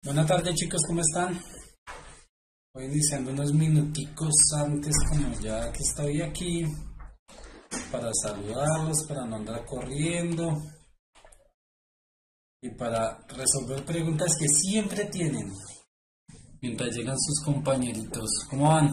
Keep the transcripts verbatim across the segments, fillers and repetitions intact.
Buenas tardes chicos, ¿cómo están? Voy iniciando unos minuticos antes, como ya que estoy aquí, para saludarlos, para no andar corriendo y para resolver preguntas que siempre tienen mientras llegan sus compañeritos. ¿Cómo van?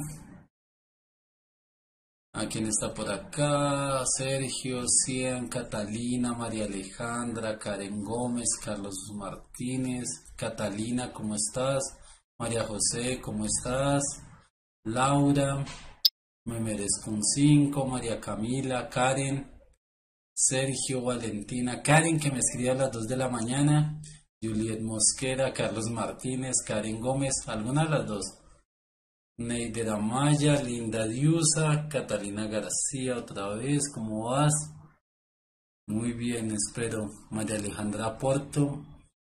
¿A quién está por acá? Sergio, Cian, Catalina, María Alejandra, Karen Gómez, Carlos Martínez, Catalina, ¿cómo estás? María José, ¿cómo estás? Laura, me merezco un cinco, María Camila, Karen, Sergio, Valentina, Karen que me escribe a las dos de la mañana, Juliet Mosquera, Carlos Martínez, Karen Gómez, alguna de las dos. Neider Amaya, Linda Diusa, Catalina García, otra vez, ¿cómo vas? Muy bien, espero. María Alejandra Porto,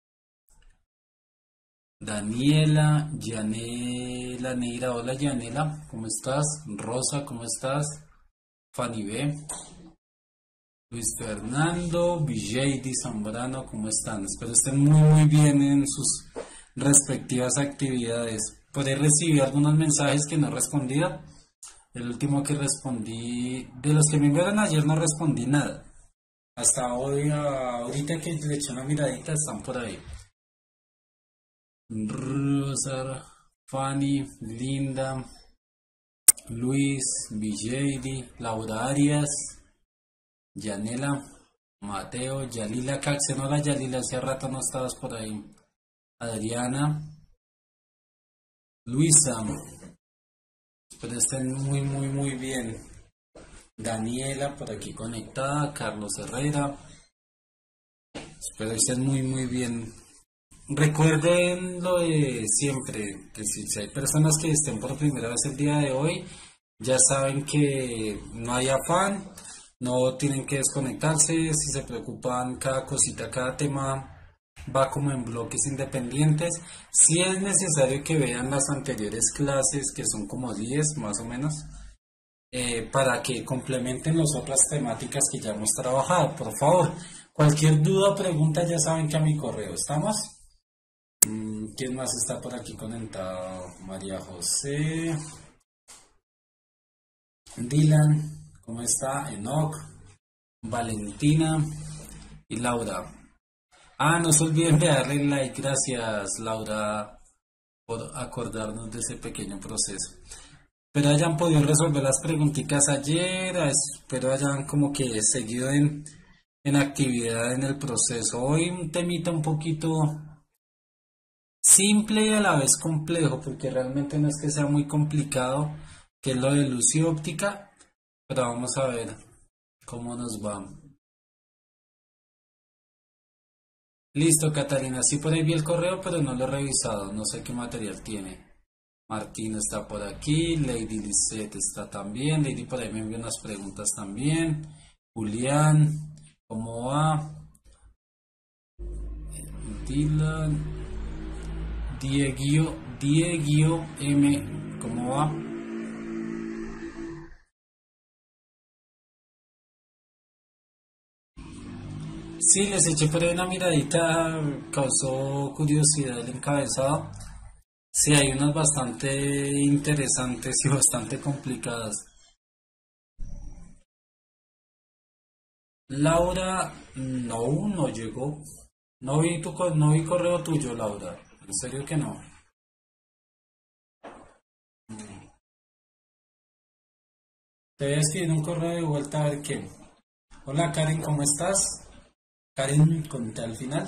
Daniela, Yanela Neira, hola Yanela, ¿cómo estás? Rosa, ¿cómo estás? Fanny B, Luis Fernando, Vijaydi Zambrano, ¿cómo están? Espero estén muy muy bien en sus respectivas actividades. Por ahí recibí algunos mensajes que no respondía. El último que respondí, de los que me enviaron ayer no respondí nada. Hasta hoy, ahorita que le eché una miradita, están por ahí. Rosa, Fanny, Linda, Luis, Vijaydi, Laura Arias, Yanela, Mateo, Yalila Caxen. Hola Yalila, hace rato no estabas por ahí. Adriana, Luisa, espero estén muy muy muy bien. Daniela por aquí conectada, Carlos Herrera, espero estén muy muy bien. Recuerden lo de siempre, que si hay personas que estén por primera vez el día de hoy, ya saben que no hay afán, no tienen que desconectarse. Si se preocupan, cada cosita, cada tema va como en bloques independientes. Si es necesario que vean las anteriores clases, que son como diez más o menos, eh, para que complementen las otras temáticas que ya hemos trabajado. Por favor, cualquier duda o pregunta ya saben que a mi correo estamos. Mm, ¿Quién más está por aquí conectado? María José, Dylan, ¿cómo está? Enoch, Valentina y Laura. Ah, no se olviden de darle like. Gracias, Laura, por acordarnos de ese pequeño proceso. Pero hayan podido resolver las preguntitas ayer, espero hayan como que seguido en, en actividad en el proceso. Hoy un temita un poquito simple y a la vez complejo, porque realmente no es que sea muy complicado, que es lo de luz y óptica, pero vamos a ver cómo nos va. Listo, Catalina, sí por ahí vi el correo, pero no lo he revisado, no sé qué material tiene. Martín está por aquí, Lady Lisette está también, Lady por ahí me envió unas preguntas también. Julián, ¿cómo va? Dylan, Dieguio, Dieguio M, ¿cómo va? Sí, les eché por ahí una miradita, causó curiosidad el encabezado. Sí, hay unas bastante interesantes y bastante complicadas. Laura, no, no llegó. No vi tu, co- no vi correo tuyo, Laura. En serio que no. Te voy a escribir un correo de vuelta a ver qué. Hola Karen, ¿cómo estás? Karen, conté al final.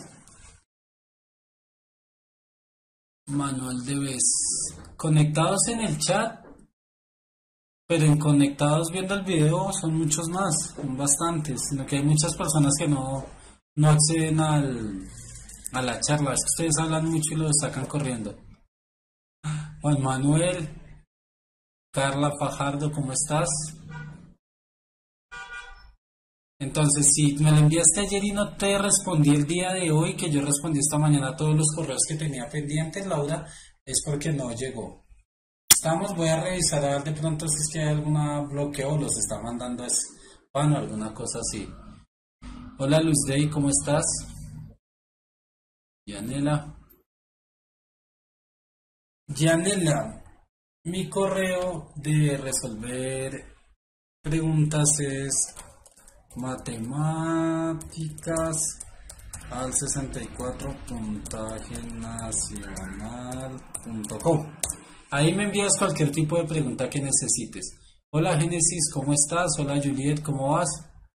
Manuel Debes. Conectados en el chat, pero en conectados viendo el video son muchos más, son bastantes, sino que hay muchas personas que no, no acceden al, a la charla. Es que ustedes hablan mucho y lo sacan corriendo. Juan Manuel, Carla Fajardo, ¿cómo estás? Entonces, si me lo enviaste ayer y no te respondí el día de hoy, que yo respondí esta mañana a todos los correos que tenía pendientes, Laura, es porque no llegó. Estamos, voy a revisar a ver de pronto si es que hay alguna bloqueo o los está mandando a spam o alguna cosa así. Hola Luz Day, ¿cómo estás? Yanela. Yanela, mi correo de resolver preguntas es matemáticas al sesenta y cuatro puntaje nacional punto com. Ahí me envías cualquier tipo de pregunta que necesites. Hola Génesis, ¿cómo estás? Hola Juliet, ¿cómo vas?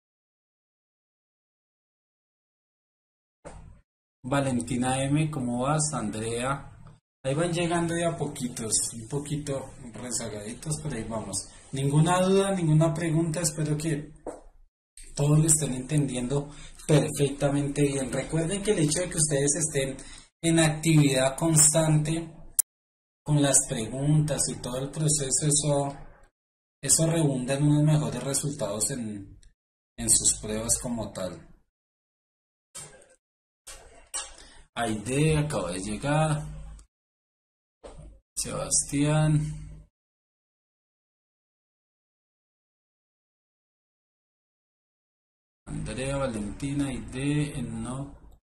Valentina M, ¿cómo vas? Andrea. Ahí van llegando de a poquitos, un poquito rezagaditos, pero ahí vamos. Ninguna duda, ninguna pregunta, espero que todos lo estén entendiendo perfectamente bien. Recuerden que el hecho de que ustedes estén en actividad constante con las preguntas y todo el proceso, eso, eso redunda en unos mejores resultados en, en sus pruebas como tal. Aide acaba de llegar. Sebastián. Andrea, Valentina, Aide, Enoch.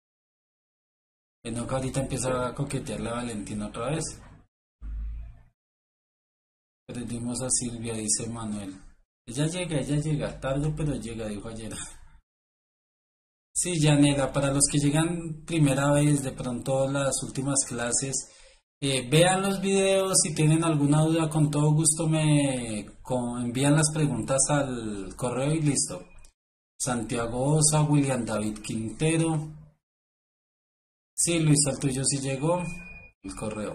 Enoch ahorita empieza a coquetear a Valentina otra vez. Perdimos a Silvia, dice Manuel. Ella llega, ella llega, tarde pero llega, dijo ayer. Sí, Yanela, para los que llegan primera vez, de pronto las últimas clases, eh, vean los videos, si tienen alguna duda, con todo gusto me con, envían las preguntas al correo y listo. Santiago Osa, William David Quintero. Sí, Luis, al tuyo sí llegó el correo.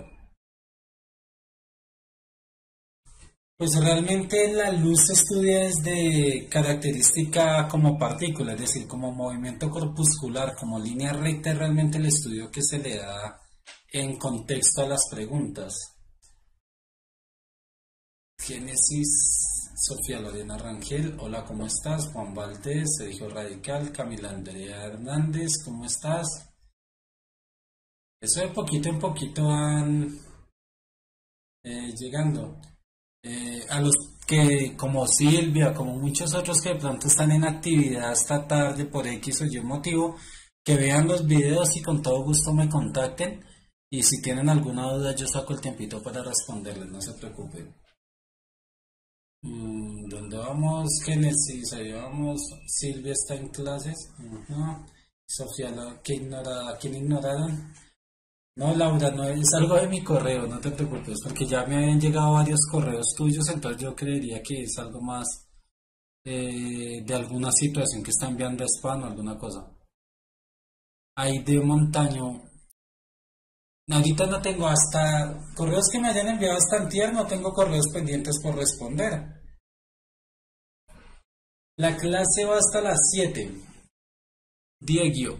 Pues realmente la luz se estudia desde característica como partícula, es decir, como movimiento corpuscular, como línea recta, es realmente el estudio que se le da en contexto a las preguntas. Génesis, Sofía Lorena Rangel, hola, ¿cómo estás? Juan Valdés, Sergio Radical, Camila Andrea Hernández, ¿cómo estás? Eso de poquito en poquito van eh, llegando. Eh, a los que, como Silvia, como muchos otros que de pronto están en actividad hasta tarde por X o Y motivo, que vean los videos y con todo gusto me contacten. Y si tienen alguna duda, yo saco el tiempito para responderles, no se preocupen. Mm, ¿Dónde vamos? Génesis, ahí vamos. Silvia está en clases. Uh-huh. Sofía, la, ¿qué ignora, ¿quién ignoraron? No, Laura, no es algo de mi correo, no te preocupes, porque ya me habían llegado varios correos tuyos, entonces yo creería que es algo más eh, de alguna situación que está enviando a spam o alguna cosa. Ahí de Montaño. Ahorita no tengo hasta correos que me hayan enviado hasta antier, no tengo correos pendientes por responder. La clase va hasta las siete. Diego.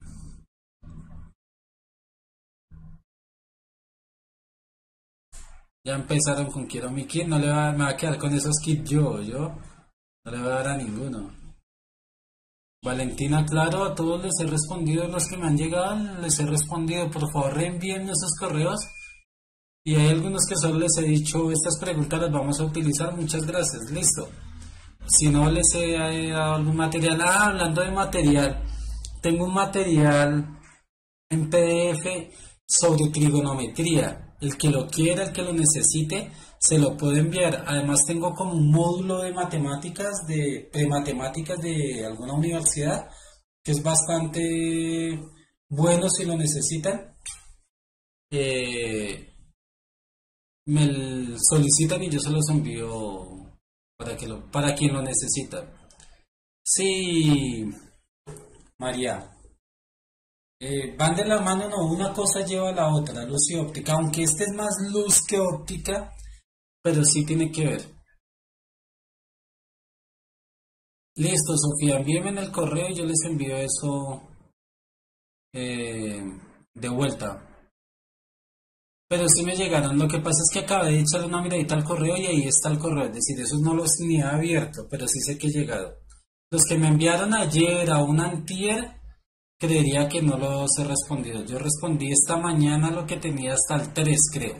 Ya empezaron con Quiero mi kit, no le va, me va a quedar con esos kits yo, yo. No le voy a dar a ninguno. Valentina, claro, a todos les he respondido, los que me han llegado, les he respondido. Por favor, reenvíen esos correos. Y hay algunos que solo les he dicho, estas preguntas las vamos a utilizar, muchas gracias, listo. Si no les he dado algún material, ah, hablando de material, tengo un material en P D F sobre trigonometría. El que lo quiera, el que lo necesite, se lo puedo enviar. Además tengo como un módulo de matemáticas, de prematemáticas de alguna universidad, que es bastante bueno si lo necesitan. Eh, me solicitan y yo se los envío para que lo, para quien lo necesita. Sí, María. Eh, van de la mano, no, una cosa lleva a la otra, luz y óptica, aunque este es más luz que óptica, pero sí tiene que ver. Listo, Sofía, envíenme en el correo y yo les envío eso eh, de vuelta. Pero sí me llegaron, lo que pasa es que acabé de echarle una miradita al correo y ahí está el correo, es decir, esos no los ni he abierto, pero sí sé que he llegado. Los que me enviaron ayer a un antier, creería que no los he respondido. Yo respondí esta mañana lo que tenía hasta el tres, creo.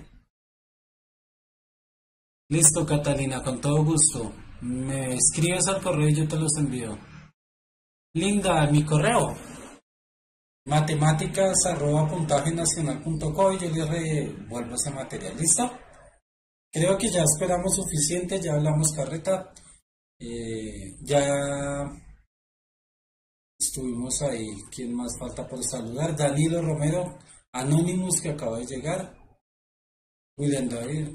Listo, Catalina, con todo gusto. Me escribes al correo y yo te los envío. Linda, mi correo. matemáticas arroba puntaje nacional punto co y yo les revuelvo ese material. ¿Listo? Creo que ya esperamos suficiente, ya hablamos carreta, eh, ya estuvimos ahí. ¿Quién más falta por saludar? Danilo Romero, Anonymous, que acaba de llegar, William David.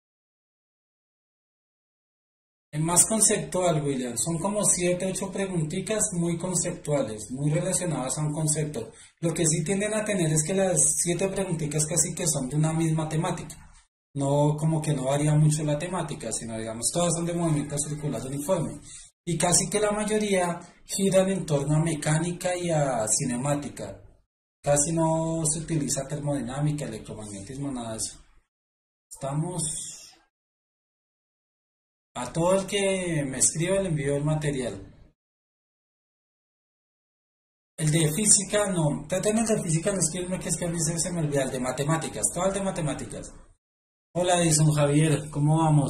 Es más conceptual, William. Son como siete, ocho preguntitas muy conceptuales, muy relacionadas a un concepto. Lo que sí tienden a tener es que las siete preguntitas casi que son de una misma temática. No, como que no varía mucho la temática, sino digamos, todas son de movimiento circular uniforme. Y casi que la mayoría giran en torno a mecánica y a cinemática. Casi no se utiliza termodinámica, electromagnetismo, nada de eso. Estamos... A todo el que me escriba le envío el material. El de física no. Traten el de física, no escribirme que es que a mí se, se me olvida. El de matemáticas, todo el de matemáticas. Hola, Edison Javier, ¿cómo vamos?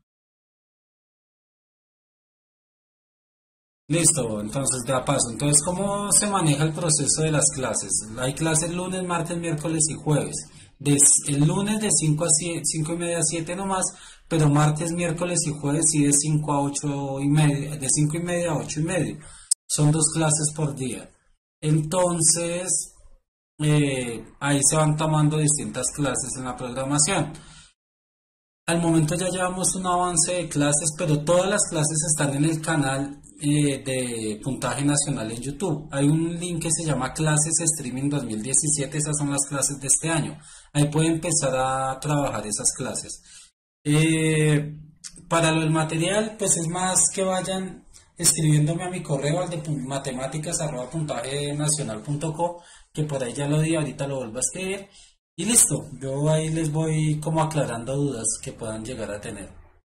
Listo, entonces ya paso. Entonces, ¿cómo se maneja el proceso de las clases? Hay clases lunes, martes, miércoles y jueves. De, el lunes de cinco a siete, cinco y media a siete nomás, pero martes, miércoles y jueves sí de cinco a ocho y media, de cinco y media a ocho y media. Son dos clases por día. Entonces, eh, ahí se van tomando distintas clases en la programación. Al momento ya llevamos un avance de clases, pero todas las clases están en el canal eh, de Puntaje Nacional en YouTube. Hay un link que se llama Clases Streaming dos mil diecisiete, esas son las clases de este año. Ahí puede empezar a trabajar esas clases. Eh, para lo del material, pues es más que vayan escribiéndome a mi correo, al de matemáticas arroba puntaje nacional punto co, que por ahí ya lo di, ahorita lo vuelvo a escribir. Y listo, yo ahí les voy como aclarando dudas que puedan llegar a tener.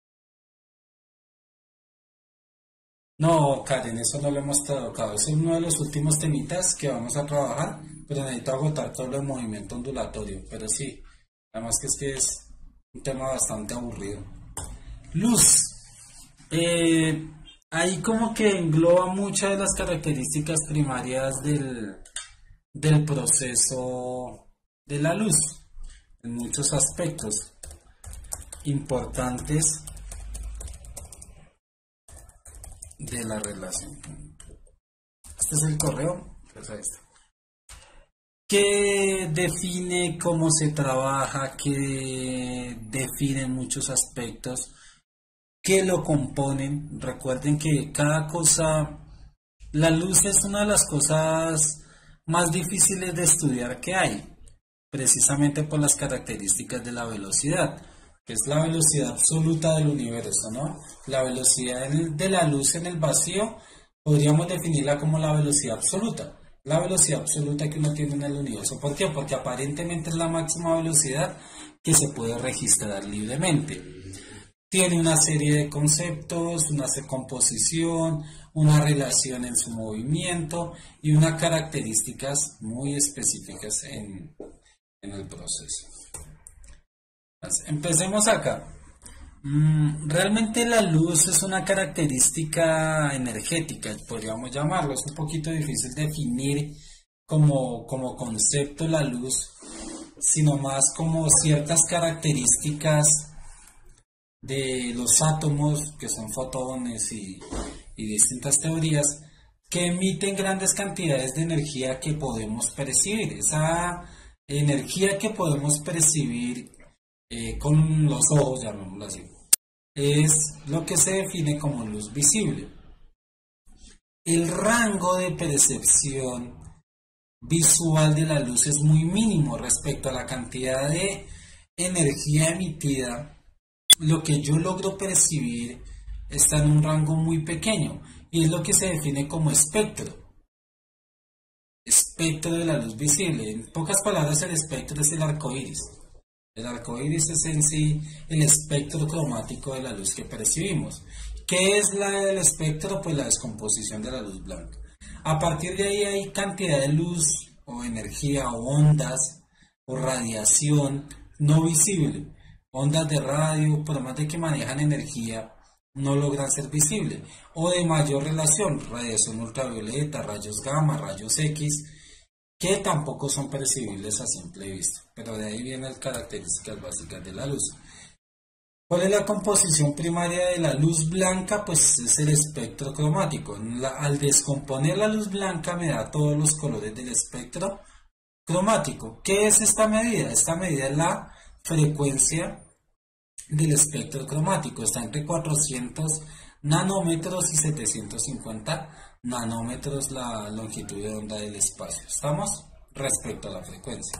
No, Karen, eso no lo hemos tocado. Es uno de los últimos temitas que vamos a trabajar, pero necesito agotar todo el movimiento ondulatorio. Pero sí, además que es que es un tema bastante aburrido. Luz. Eh, ahí como que engloba muchas de las características primarias del, del proceso de la luz, en muchos aspectos importantes de la relación. Este es el correo, pues ahí está. Que define cómo se trabaja, que define muchos aspectos que lo componen. Recuerden que cada cosa, la luz es una de las cosas más difíciles de estudiar que hay, precisamente por las características de la velocidad, que es la velocidad absoluta del universo, ¿no? La velocidad de la luz en el vacío podríamos definirla como la velocidad absoluta, la velocidad absoluta que uno tiene en el universo. ¿Por qué? Porque aparentemente es la máxima velocidad que se puede registrar libremente. Tiene una serie de conceptos, una composición, una relación en su movimiento y unas características muy específicas en, en el proceso. Entonces, empecemos acá. Mm, realmente la luz es una característica energética, podríamos llamarlo. Es un poquito difícil definir como, como concepto la luz, sino más como ciertas características de los átomos, que son fotones y, y distintas teorías, que emiten grandes cantidades de energía que podemos percibir. Esa energía que podemos percibir eh, con los ojos, llamémoslo así, es lo que se define como luz visible. El rango de percepción visual de la luz es muy mínimo respecto a la cantidad de energía emitida. Lo que yo logro percibir está en un rango muy pequeño y es lo que se define como espectro. Espectro de la luz visible. En pocas palabras, el espectro es el arco iris. El arco iris es en sí el espectro cromático de la luz que percibimos. ¿Qué es la del espectro? Pues la descomposición de la luz blanca. A partir de ahí hay cantidad de luz o energía o ondas o radiación no visible. Ondas de radio, por más de que manejan energía, no logran ser visibles. O de mayor relación, radiación ultravioleta, rayos gamma, rayos X, que tampoco son percibibles a simple vista, pero de ahí vienen las características básicas de la luz. ¿Cuál es la composición primaria de la luz blanca? Pues es el espectro cromático. La, al descomponer la luz blanca me da todos los colores del espectro cromático. ¿Qué es esta medida? Esta medida es la frecuencia del espectro cromático. Está entre cuatrocientos nanómetros y setecientos cincuenta nanómetros la longitud de onda del espacio. ¿Estamos? Respecto a la frecuencia.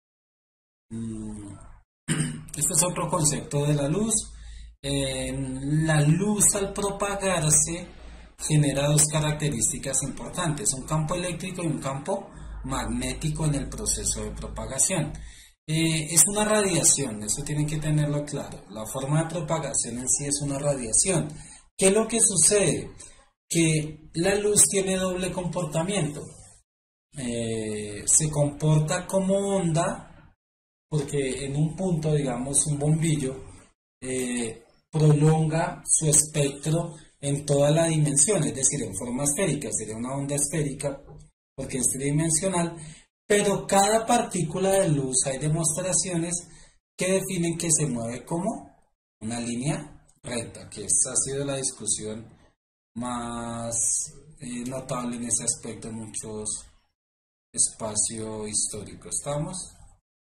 Este es otro concepto de la luz. Eh, la luz, al propagarse, genera dos características importantes: un campo eléctrico y un campo magnético en el proceso de propagación. Eh, es una radiación, eso tienen que tenerlo claro. La forma de propagación en sí es una radiación. ¿Qué es lo que sucede? Que la luz tiene doble comportamiento. Eh, se comporta como onda, porque en un punto, digamos, un bombillo eh, prolonga su espectro en toda la dimensión, es decir, en forma esférica, sería una onda esférica porque es tridimensional, pero cada partícula de luz, hay demostraciones que definen que se mueve como una línea recta, que esa ha sido la discusión más eh, notable en ese aspecto en muchos espacios históricos. ¿Estamos?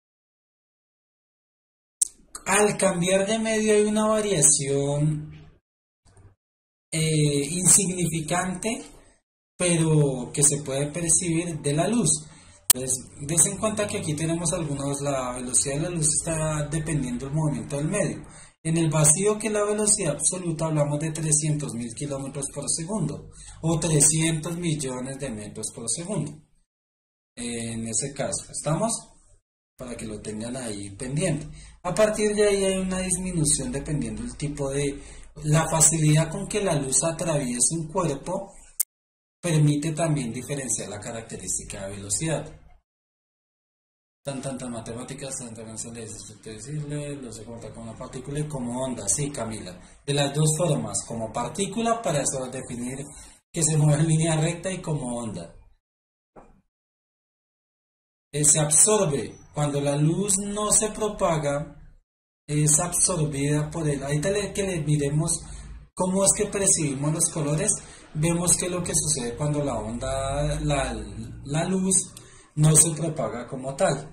Al cambiar de medio hay una variación eh, insignificante, pero que se puede percibir de la luz. Entonces, des en cuenta que aquí tenemos algunos, la velocidad de la luz está dependiendo del movimiento del medio. En el vacío, que es la velocidad absoluta, hablamos de trescientos mil kilómetros por segundo o trescientos millones de metros por segundo. En ese caso, ¿estamos? Para que lo tengan ahí pendiente. A partir de ahí hay una disminución dependiendo del tipo de... La facilidad con que la luz atraviesa un cuerpo permite también diferenciar la característica de velocidad. Tan, tantas matemáticas, tantas se les decirle, lo se comporta como una partícula y como onda. Sí, Camila. De las dos formas, como partícula, para eso definir que se mueve en línea recta, y como onda. Eh, se absorbe. Cuando la luz no se propaga, es absorbida por el... Ahorita que le miremos cómo es que percibimos los colores, vemos que lo que sucede cuando la onda, la, la luz no se propaga como tal.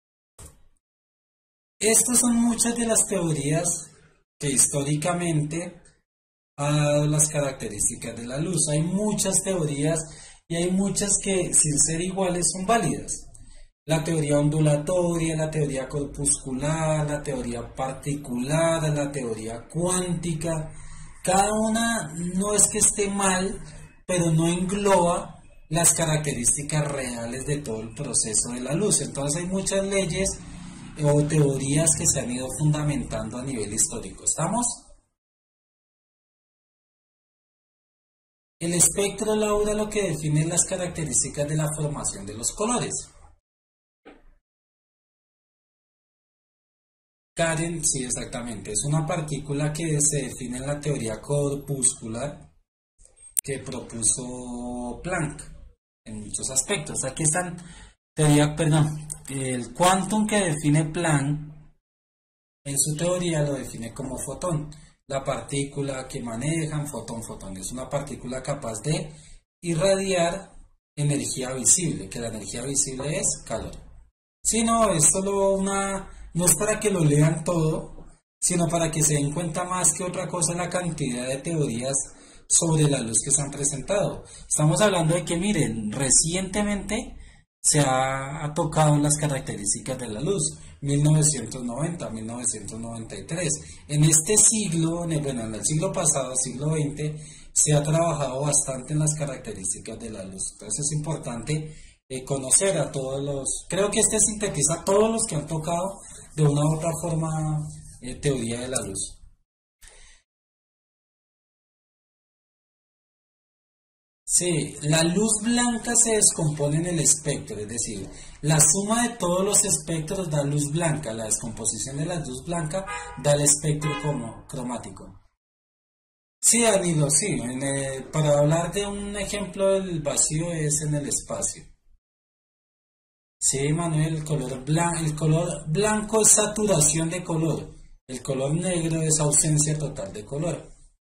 Estas son muchas de las teorías que históricamente han dado las características de la luz. Hay muchas teorías y hay muchas que, sin ser iguales, son válidas. La teoría ondulatoria, la teoría corpuscular, la teoría particular, la teoría cuántica. Cada una no es que esté mal, pero no engloba las características reales de todo el proceso de la luz. Entonces hay muchas leyes o teorías que se han ido fundamentando a nivel histórico. ¿Estamos? El espectro, Laura, lo que define las características de la formación de los colores. Karen, sí, exactamente. Es una partícula que se define en la teoría corpuscular que propuso Planck en muchos aspectos. Aquí están, teoría, perdón, el quantum que define Planck en su teoría lo define como fotón. La partícula que manejan, fotón, fotón, es una partícula capaz de irradiar energía visible, que la energía visible es calor. Si no, es solo una... No es para que lo lean todo, sino para que se den cuenta más que otra cosa la cantidad de teorías sobre la luz que se han presentado. Estamos hablando de que, miren, recientemente se ha, ha tocado las características de la luz, mil novecientos noventa, mil novecientos noventa y tres. En este siglo, en el, bueno, en el siglo pasado, siglo veinte, se ha trabajado bastante en las características de la luz. Entonces es importante eh, conocer a todos los... Creo que este sintetiza a todos los que han tocado de una u otra forma eh, teoría de la luz. Sí, la luz blanca se descompone en el espectro, es decir, la suma de todos los espectros da luz blanca, la descomposición de la luz blanca da el espectro como cromático. Sí, Danilo, sí, en el- para hablar de un ejemplo del vacío es en el espacio. Sí, Manuel, el color blanco, el color blanco es saturación de color. El color negro es ausencia total de color.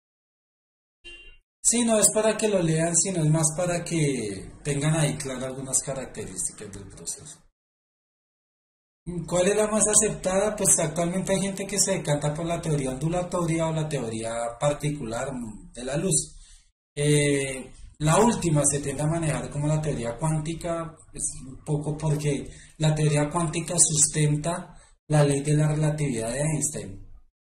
Sí, no es para que lo lean, sino es más para que tengan ahí claras algunas características del proceso. ¿Cuál es la más aceptada? Pues actualmente hay gente que se decanta por la teoría ondulatoria o la teoría particular de la luz. Eh, la última se tiende a manejar como la teoría cuántica, es un poco porque la teoría cuántica sustenta la ley de la relatividad de Einstein.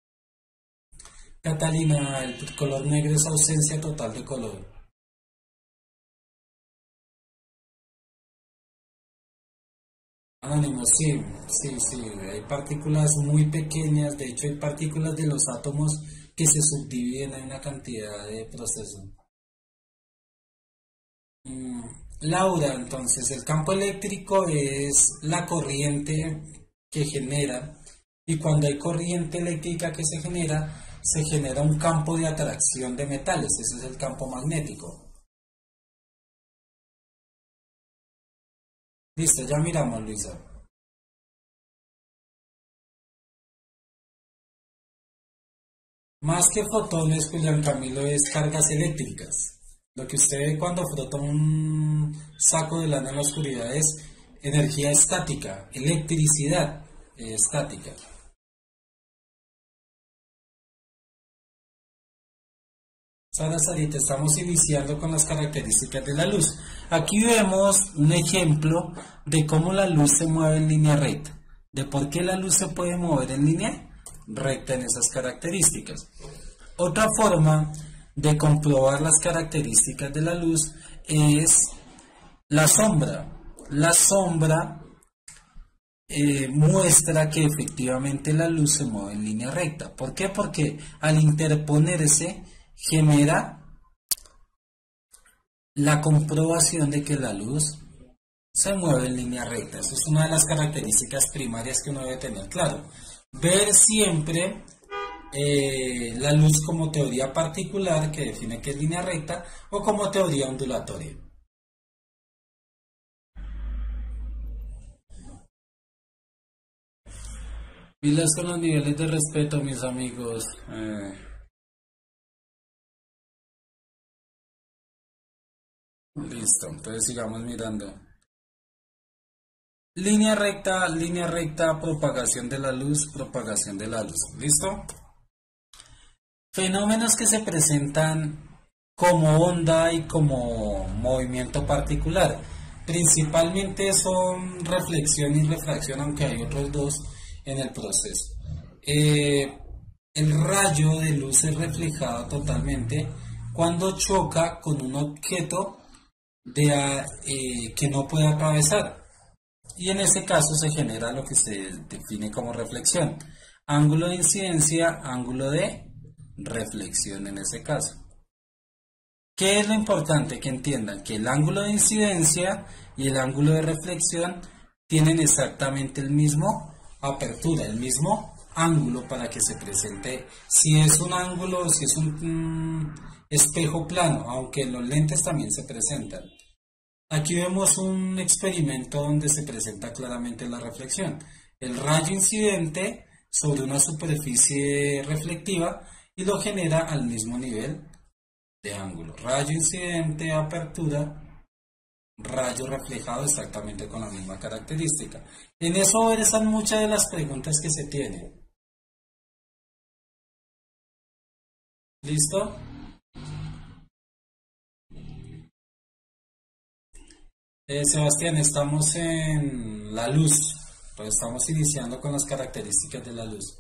Catalina, el color negro es ausencia total de color. Anónimo, sí, sí, sí, hay partículas muy pequeñas, de hecho hay partículas de los átomos que se subdividen en una cantidad de procesos. Mm, Laura, entonces, el campo eléctrico es la corriente que genera, y cuando hay corriente eléctrica que se genera, se genera un campo de atracción de metales, ese es el campo magnético. Listo, ya miramos, Luisa. Más que fotones, Julián Camilo, es cargas eléctricas. Lo que usted ve cuando frota un saco de lana en la oscuridad es energía estática, electricidad eh, estática. Sara Sarita, estamos iniciando con las características de la luz. Aquí vemos un ejemplo de cómo la luz se mueve en línea recta. De por qué la luz se puede mover en línea recta en esas características. Otra forma de comprobar las características de la luz es la sombra. La sombra eh, muestra que efectivamente la luz se mueve en línea recta. ¿Por qué? Porque al interponerse genera la comprobación de que la luz se mueve en línea recta. Esa es una de las características primarias que uno debe tener claro. Ver siempre eh, la luz como teoría particular que define que es línea recta o como teoría ondulatoria. Pilas con los niveles de respeto, mis amigos. Eh, listo, entonces sigamos mirando. Línea recta, línea recta, propagación de la luz, propagación de la luz. ¿Listo? Fenómenos que se presentan como onda y como movimiento particular. Principalmente son reflexión y refracción, aunque hay otros dos en el proceso. Eh, el rayo de luz es reflejado totalmente cuando choca con un objeto de, eh, que no puede atravesar. Y en ese caso se genera lo que se define como reflexión. Ángulo de incidencia, ángulo de reflexión en ese caso. ¿Qué es lo importante? Que entiendan que el ángulo de incidencia y el ángulo de reflexión tienen exactamente el mismo apertura, el mismo ángulo para que se presente. Si es un ángulo, si es un mm, espejo plano, aunque en los lentes también se presentan. Aquí vemos un experimento donde se presenta claramente la reflexión. El rayo incidente sobre una superficie reflectiva y lo genera al mismo nivel de ángulo. Rayo incidente, apertura, rayo reflejado exactamente con la misma característica. En eso versan muchas de las preguntas que se tienen. ¿Listo? Eh, Sebastián, estamos en la luz, pues estamos iniciando con las características de la luz.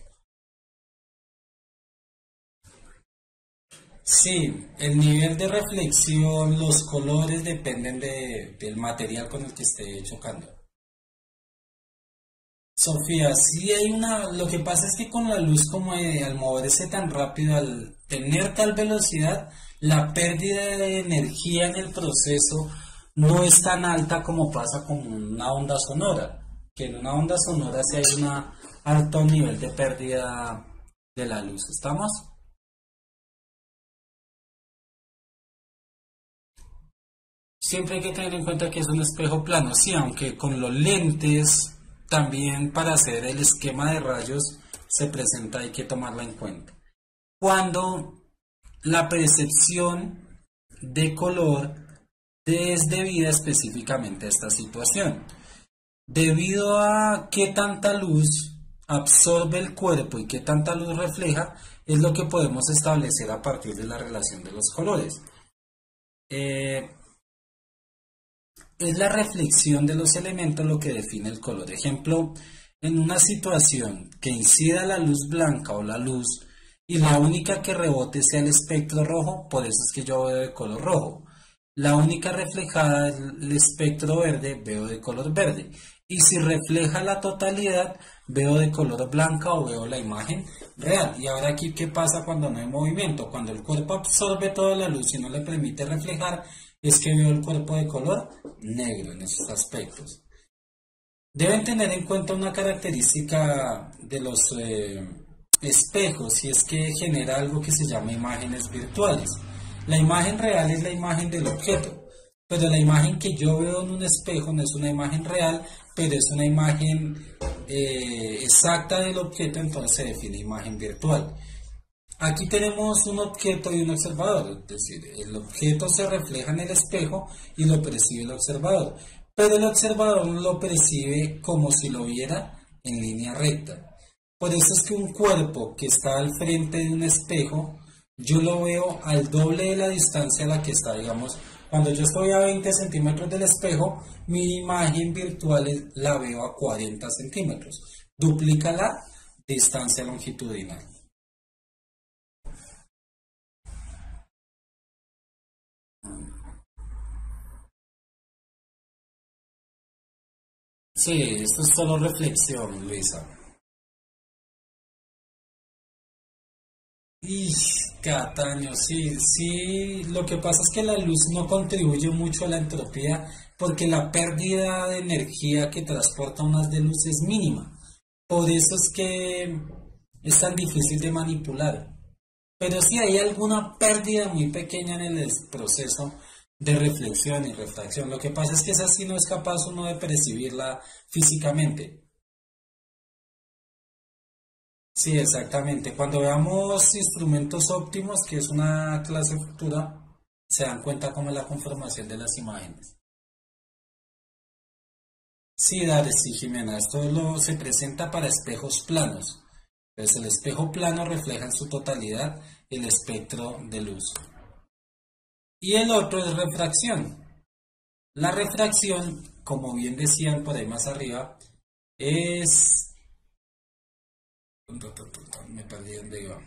Sí, el nivel de reflexión, los colores dependen de, del material con el que esté chocando. Sofía, sí hay una, lo que pasa es que con la luz como eh, al moverse tan rápido, al tener tal velocidad, la pérdida de energía en el proceso no es tan alta como pasa con una onda sonora, que en una onda sonora sí hay un alto nivel de pérdida de la luz. ¿Estamos? Siempre hay que tener en cuenta que es un espejo plano, sí, aunque con los lentes también para hacer el esquema de rayos se presenta, hay que tomarla en cuenta. Cuando la percepción de color es debida específicamente a esta situación, debido a qué tanta luz absorbe el cuerpo y qué tanta luz refleja, es lo que podemos establecer a partir de la relación de los colores. Eh, es la reflexión de los elementos lo que define el color. Ejemplo, en una situación que incida la luz blanca o la luz y la única que rebote sea el espectro rojo, por eso es que yo veo de color rojo. La única reflejada es el espectro verde, veo de color verde. Y si refleja la totalidad, veo de color blanca o veo la imagen real. Y ahora aquí, ¿qué pasa cuando no hay movimiento? Cuando el cuerpo absorbe toda la luz y no le permite reflejar, es que veo el cuerpo de color negro en esos aspectos. Deben tener en cuenta una característica de los eh, espejos, y es que genera algo que se llama imágenes virtuales. La imagen real es la imagen del objeto, pero la imagen que yo veo en un espejo no es una imagen real, pero es una imagen eh, exacta del objeto, entonces se define imagen virtual. Aquí tenemos un objeto y un observador, es decir, el objeto se refleja en el espejo y lo percibe el observador, pero el observador lo percibe como si lo viera en línea recta. Por eso es que un cuerpo que está al frente de un espejo, yo lo veo al doble de la distancia a la que está, digamos, cuando yo estoy a veinte centímetros del espejo, mi imagen virtual la veo a cuarenta centímetros. Duplica la distancia longitudinal. Sí, esto es solo reflexión, Luisa. Y Cataño, sí, sí, lo que pasa es que la luz no contribuye mucho a la entropía porque la pérdida de energía que transporta un haz de luz es mínima. Por eso es que es tan difícil de manipular. Pero sí hay alguna pérdida muy pequeña en el proceso de reflexión y refracción. Lo que pasa es que esa sí no es capaz uno de percibirla físicamente. Sí, exactamente. Cuando veamos instrumentos óptimos, que es una clase futura, se dan cuenta cómo es la conformación de las imágenes. Sí, dale, sí, Jimena. Esto lo, se presenta para espejos planos. Entonces, el espejo plano refleja en su totalidad el espectro de luz. Y el otro es refracción. La refracción, como bien decían por ahí más arriba, es... Me perdí dónde iba.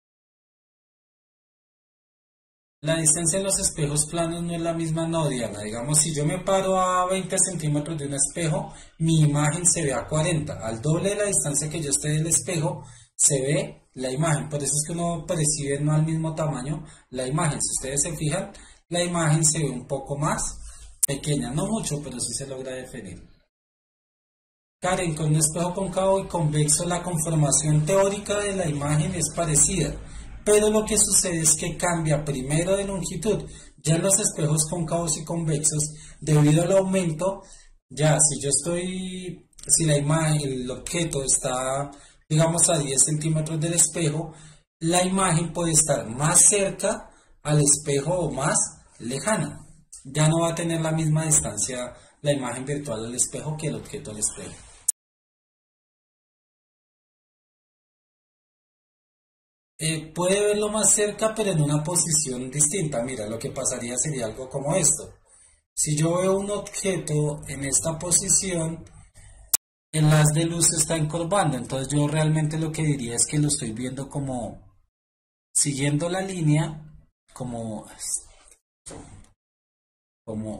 La distancia de los espejos planos no es la misma, no, Diana. Digamos, si yo me paro a veinte centímetros de un espejo, mi imagen se ve a cuarenta. Al doble de la distancia que yo esté del espejo, se ve la imagen. Por eso es que uno percibe no al mismo tamaño la imagen. Si ustedes se fijan, la imagen se ve un poco más pequeña. No mucho, pero sí se logra definir. Karen, con un espejo cóncavo y convexo la conformación teórica de la imagen es parecida, pero lo que sucede es que cambia primero de longitud. Ya en los espejos cóncavos y convexos, debido al aumento, ya si yo estoy, si la imagen, el objeto está, digamos, a diez centímetros del espejo, la imagen puede estar más cerca al espejo o más lejana. Ya no va a tener la misma distancia la imagen virtual al espejo que el objeto al espejo. Eh, puede verlo más cerca, pero en una posición distinta. Mira, lo que pasaría sería algo como esto. Si yo veo un objeto en esta posición, el haz de luz se está encorvando. Entonces yo realmente lo que diría es que lo estoy viendo como siguiendo la línea, como, como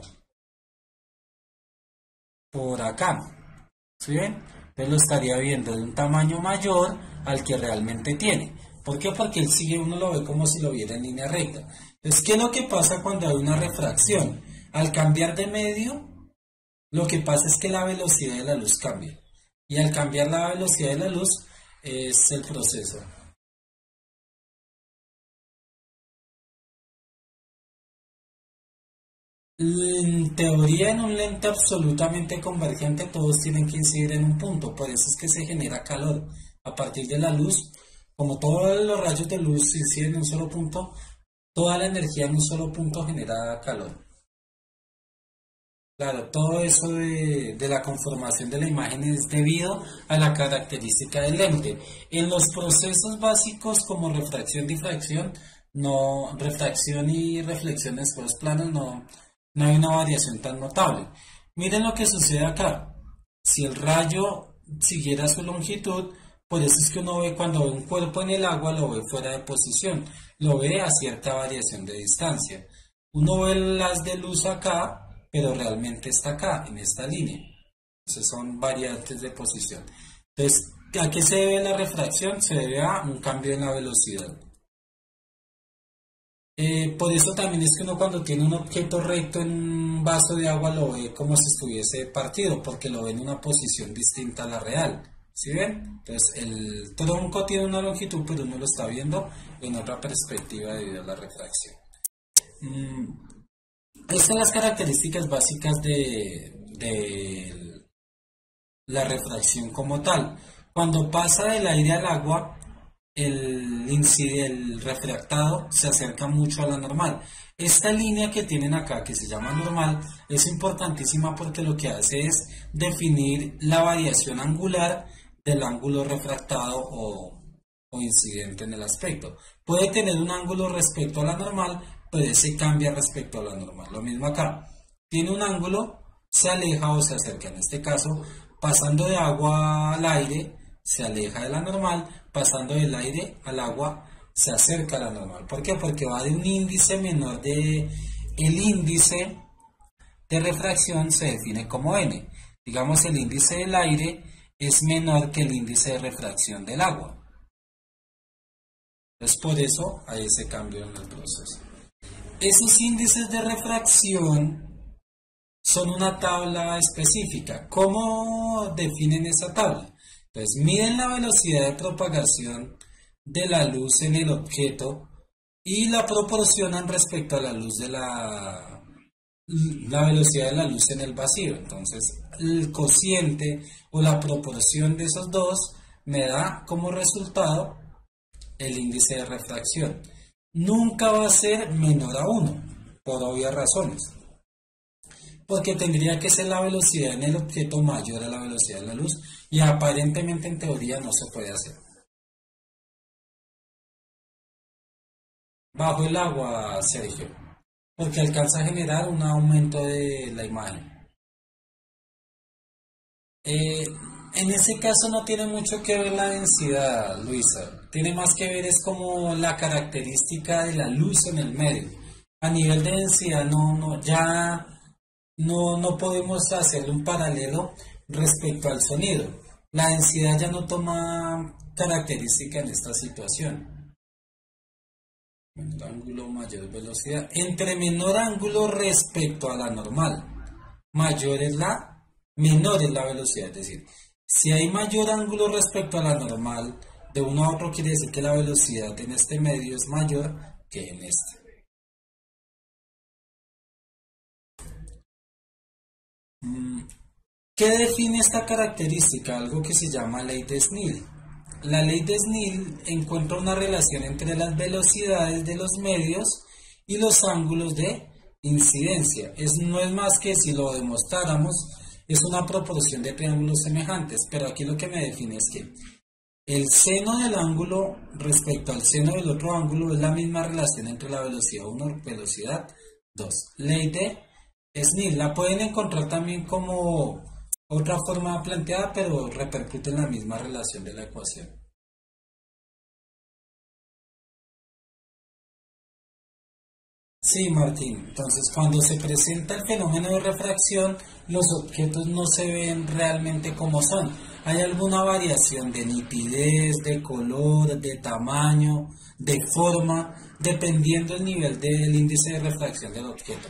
por acá. ¿Sí ven? Entonces lo estaría viendo de un tamaño mayor al que realmente tiene. ¿Por qué? Porque él sigue, uno lo ve como si lo viera en línea recta. Entonces, ¿qué es lo que pasa cuando hay una refracción? Al cambiar de medio, lo que pasa es que la velocidad de la luz cambia. Y al cambiar la velocidad de la luz, es el proceso. En teoría, en un lente absolutamente convergente, todos tienen que incidir en un punto, por eso es que se genera calor. A partir de la luz, como todos los rayos de luz inciden en un solo punto, toda la energía en un solo punto genera calor. Claro, todo eso de, de la conformación de la imagen es debido a la característica del lente. En los procesos básicos como refracción, difracción, no, refracción y reflexión en espejuelos planos no, no hay una variación tan notable. Miren lo que sucede acá. Si el rayo siguiera su longitud, por eso es que uno ve cuando ve un cuerpo en el agua, lo ve fuera de posición, lo ve a cierta variación de distancia. Uno ve las de luz acá, pero realmente está acá, en esta línea. Entonces son variantes de posición. Entonces, ¿a qué se debe la refracción? Se debe a un cambio en la velocidad. Eh, por eso también es que uno cuando tiene un objeto recto en un vaso de agua lo ve como si estuviese partido, porque lo ve en una posición distinta a la real. ¿Sí ven? Entonces el tronco tiene una longitud, pero uno lo está viendo en otra perspectiva debido a la refracción. Mm. Estas son las características básicas de, de la refracción como tal. Cuando pasa del aire al agua, el, el refractado se acerca mucho a la normal. Esta línea que tienen acá, que se llama normal, es importantísima porque lo que hace es definir la variación angular del ángulo refractado o, o incidente en el aspecto. Puede tener un ángulo respecto a la normal, pero ese cambia respecto a la normal. Lo mismo acá. Tiene un ángulo, se aleja o se acerca. En este caso, pasando de agua al aire, se aleja de la normal. Pasando del aire al agua, se acerca a la normal. ¿Por qué? Porque va de un índice menor de... El índice de refracción se define como n. Digamos, el índice del aire es menor que el índice de refracción del agua. Entonces, por eso hay ese cambio en el proceso. Esos índices de refracción son una tabla específica. ¿Cómo definen esa tabla? Entonces, miden la velocidad de propagación de la luz en el objeto y la proporcionan respecto a la luz de la, la velocidad de la luz en el vacío. Entonces, el cociente o la proporción de esos dos me da como resultado el índice de refracción. Nunca va a ser menor a uno, por obvias razones. Porque tendría que ser la velocidad en el objeto mayor a la velocidad de la luz y aparentemente en teoría no se puede hacer. Bajo el agua, Sergio, porque alcanza a generar un aumento de la imagen. Eh, en ese caso no tiene mucho que ver la densidad, Luisa. Tiene más que ver es como la característica de la luz en el medio. A nivel de densidad no, no, ya no, no podemos hacerle un paralelo respecto al sonido. La densidad ya no toma característica en esta situación. Menor ángulo, mayor velocidad. Entre menor ángulo respecto a la normal, mayor es la, menor es la velocidad. Es decir, si hay mayor ángulo respecto a la normal, de uno a otro quiere decir que la velocidad en este medio es mayor que en este. ¿Qué define esta característica? Algo que se llama ley de Snell. La ley de Snell encuentra una relación entre las velocidades de los medios y los ángulos de incidencia. Es, no es más que si lo demostráramos, es una proporción de triángulos semejantes, pero aquí lo que me define es que el seno del ángulo respecto al seno del otro ángulo es la misma relación entre la velocidad uno y velocidad dos. Ley de Snell, la pueden encontrar también como otra forma planteada, pero repercute en la misma relación de la ecuación. Sí, Martín. Entonces, cuando se presenta el fenómeno de refracción, los objetos no se ven realmente como son. Hay alguna variación de nitidez, de color, de tamaño, de forma, dependiendo del nivel del índice de refracción del objeto.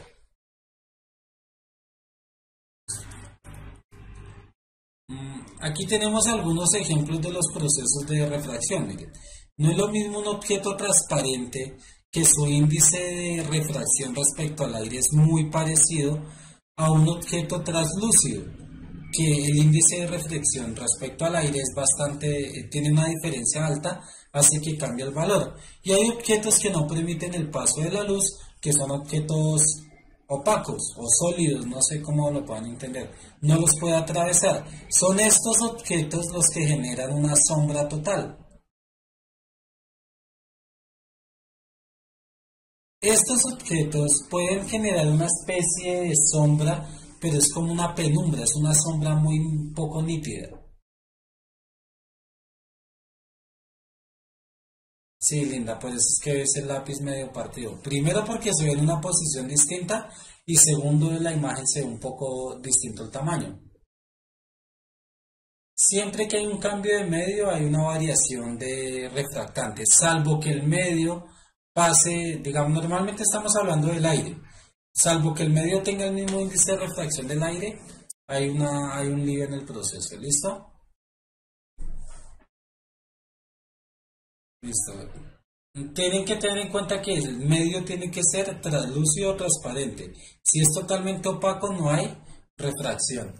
Aquí tenemos algunos ejemplos de los procesos de refracción. Miren, no es lo mismo un objeto transparente que su índice de refracción respecto al aire es muy parecido a un objeto translúcido, que el índice de reflexión respecto al aire es bastante, tiene una diferencia alta, hace que cambie el valor. Y hay objetos que no permiten el paso de la luz, que son objetos opacos o sólidos, no sé cómo lo puedan entender, no los puede atravesar. Son estos objetos los que generan una sombra total. Estos objetos pueden generar una especie de sombra, pero es como una penumbra, es una sombra muy poco nítida. Sí, linda, pues es que es el lápiz medio partido. Primero porque se ve en una posición distinta y segundo la imagen se ve un poco distinto el tamaño. Siempre que hay un cambio de medio hay una variación de refractante, salvo que el medio pase, digamos, normalmente estamos hablando del aire, salvo que el medio tenga el mismo índice de refracción del aire, hay, una, hay un lío en el proceso, ¿listo? Listo. Tienen que tener en cuenta que el medio tiene que ser translúcido o transparente. Si es totalmente opaco no hay refracción.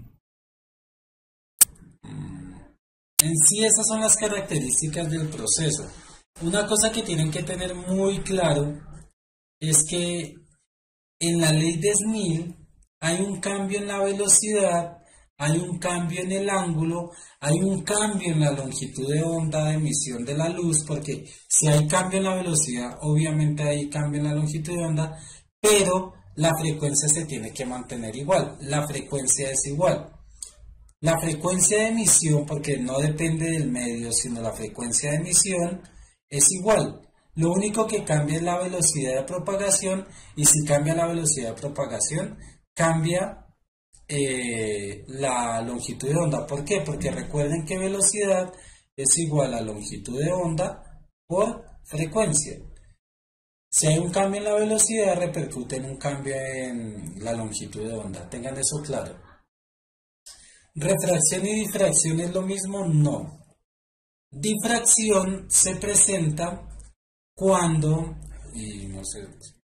En sí esas son las características del proceso. Una cosa que tienen que tener muy claro es que en la ley de Snell hay un cambio en la velocidad, hay un cambio en el ángulo, hay un cambio en la longitud de onda de emisión de la luz, porque si hay cambio en la velocidad, obviamente hay cambio en la longitud de onda, pero la frecuencia se tiene que mantener igual, la frecuencia es igual. La frecuencia de emisión, porque no depende del medio, sino la frecuencia de emisión, es igual. Lo único que cambia es la velocidad de propagación, y si cambia la velocidad de propagación, cambia eh, la longitud de onda. ¿Por qué? Porque recuerden que velocidad es igual a longitud de onda por frecuencia. Si hay un cambio en la velocidad, repercute en un cambio en la longitud de onda. Tengan eso claro. ¿Refracción y difracción es lo mismo? No. Difracción se presenta cuando, y no sé,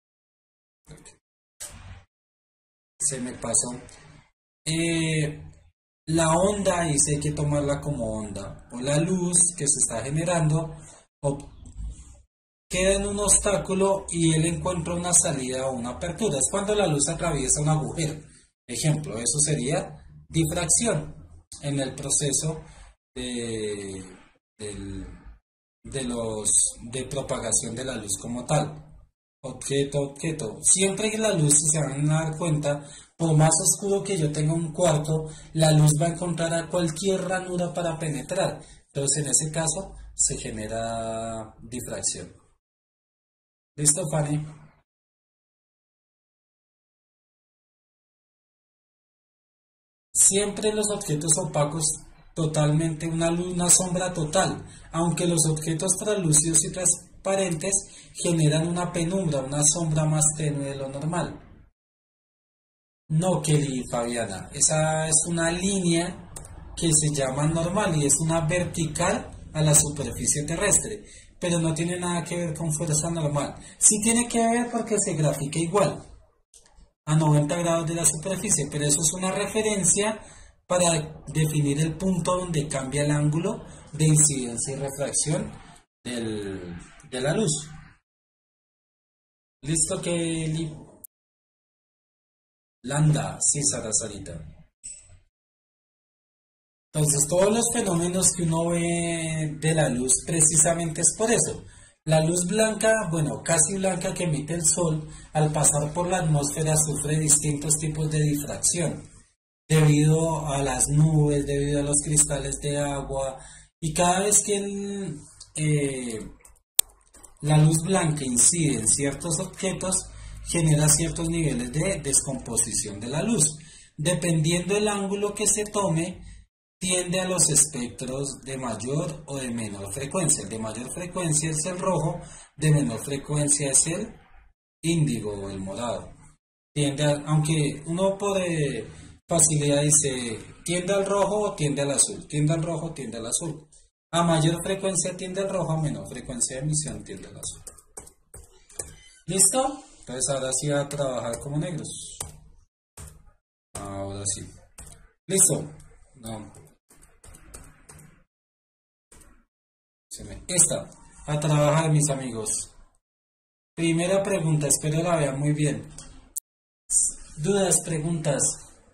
se me pasó, eh, la onda, y sé que tomarla como onda, o la luz que se está generando, o queda en un obstáculo y él encuentra una salida o una apertura. Es cuando la luz atraviesa un agujero. Ejemplo, eso sería difracción en el proceso de, del, de, los, de propagación de la luz como tal. Objeto, objeto. Siempre que la luz, si se van a dar cuenta, por más oscuro que yo tenga un cuarto, la luz va a encontrar a cualquier ranura para penetrar. Entonces, en ese caso, se genera difracción. ¿Listo, Fanny? Siempre los objetos opacos, totalmente una luz, una sombra total, aunque los objetos translúcidos y transparentes generan una penumbra, una sombra más tenue de lo normal. No, Kelly, Fabiana, esa es una línea que se llama normal y es una vertical a la superficie terrestre, pero no tiene nada que ver con fuerza normal. Sí tiene que ver porque se grafica igual a noventa grados de la superficie, pero eso es una referencia para definir el punto donde cambia el ángulo de incidencia y refracción del, de la luz. ¿Listo, Kelly? Landa, sí, Sara Sarita. Entonces, todos los fenómenos que uno ve de la luz precisamente es por eso. La luz blanca, bueno, casi blanca que emite el sol, al pasar por la atmósfera sufre distintos tipos de difracción, debido a las nubes, debido a los cristales de agua, y cada vez que el, eh, la luz blanca incide en ciertos objetos, genera ciertos niveles de descomposición de la luz. Dependiendo del ángulo que se tome, tiende a los espectros de mayor o de menor frecuencia. El de mayor frecuencia es el rojo, de menor frecuencia es el índigo o el morado. Tiende a, aunque uno por eh, facilidad dice tiende al rojo o tiende al azul, tiende al rojo o tiende al azul. A mayor frecuencia tiende al rojo, a menor frecuencia de emisión tiende al azul. ¿Listo? Entonces ahora sí va a trabajar como negros. Ahora sí. ¿Listo? No. Se me... Esta. A trabajar, mis amigos. Primera pregunta, espero la vean muy bien. Dudas, preguntas.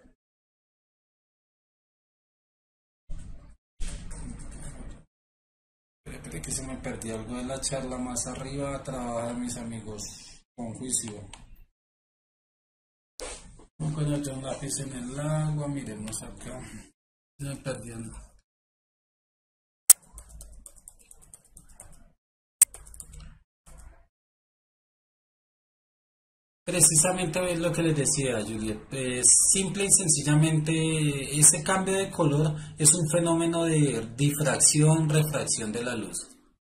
Espera, espera que se me perdió algo de la charla más arriba. A trabajar, mis amigos. Con juicio. Cuando tengo un lápiz en el agua, miremos acá. Se me perdió. Precisamente es lo que les decía, Juliet. Eh, simple y sencillamente, ese cambio de color es un fenómeno de difracción, refracción de la luz.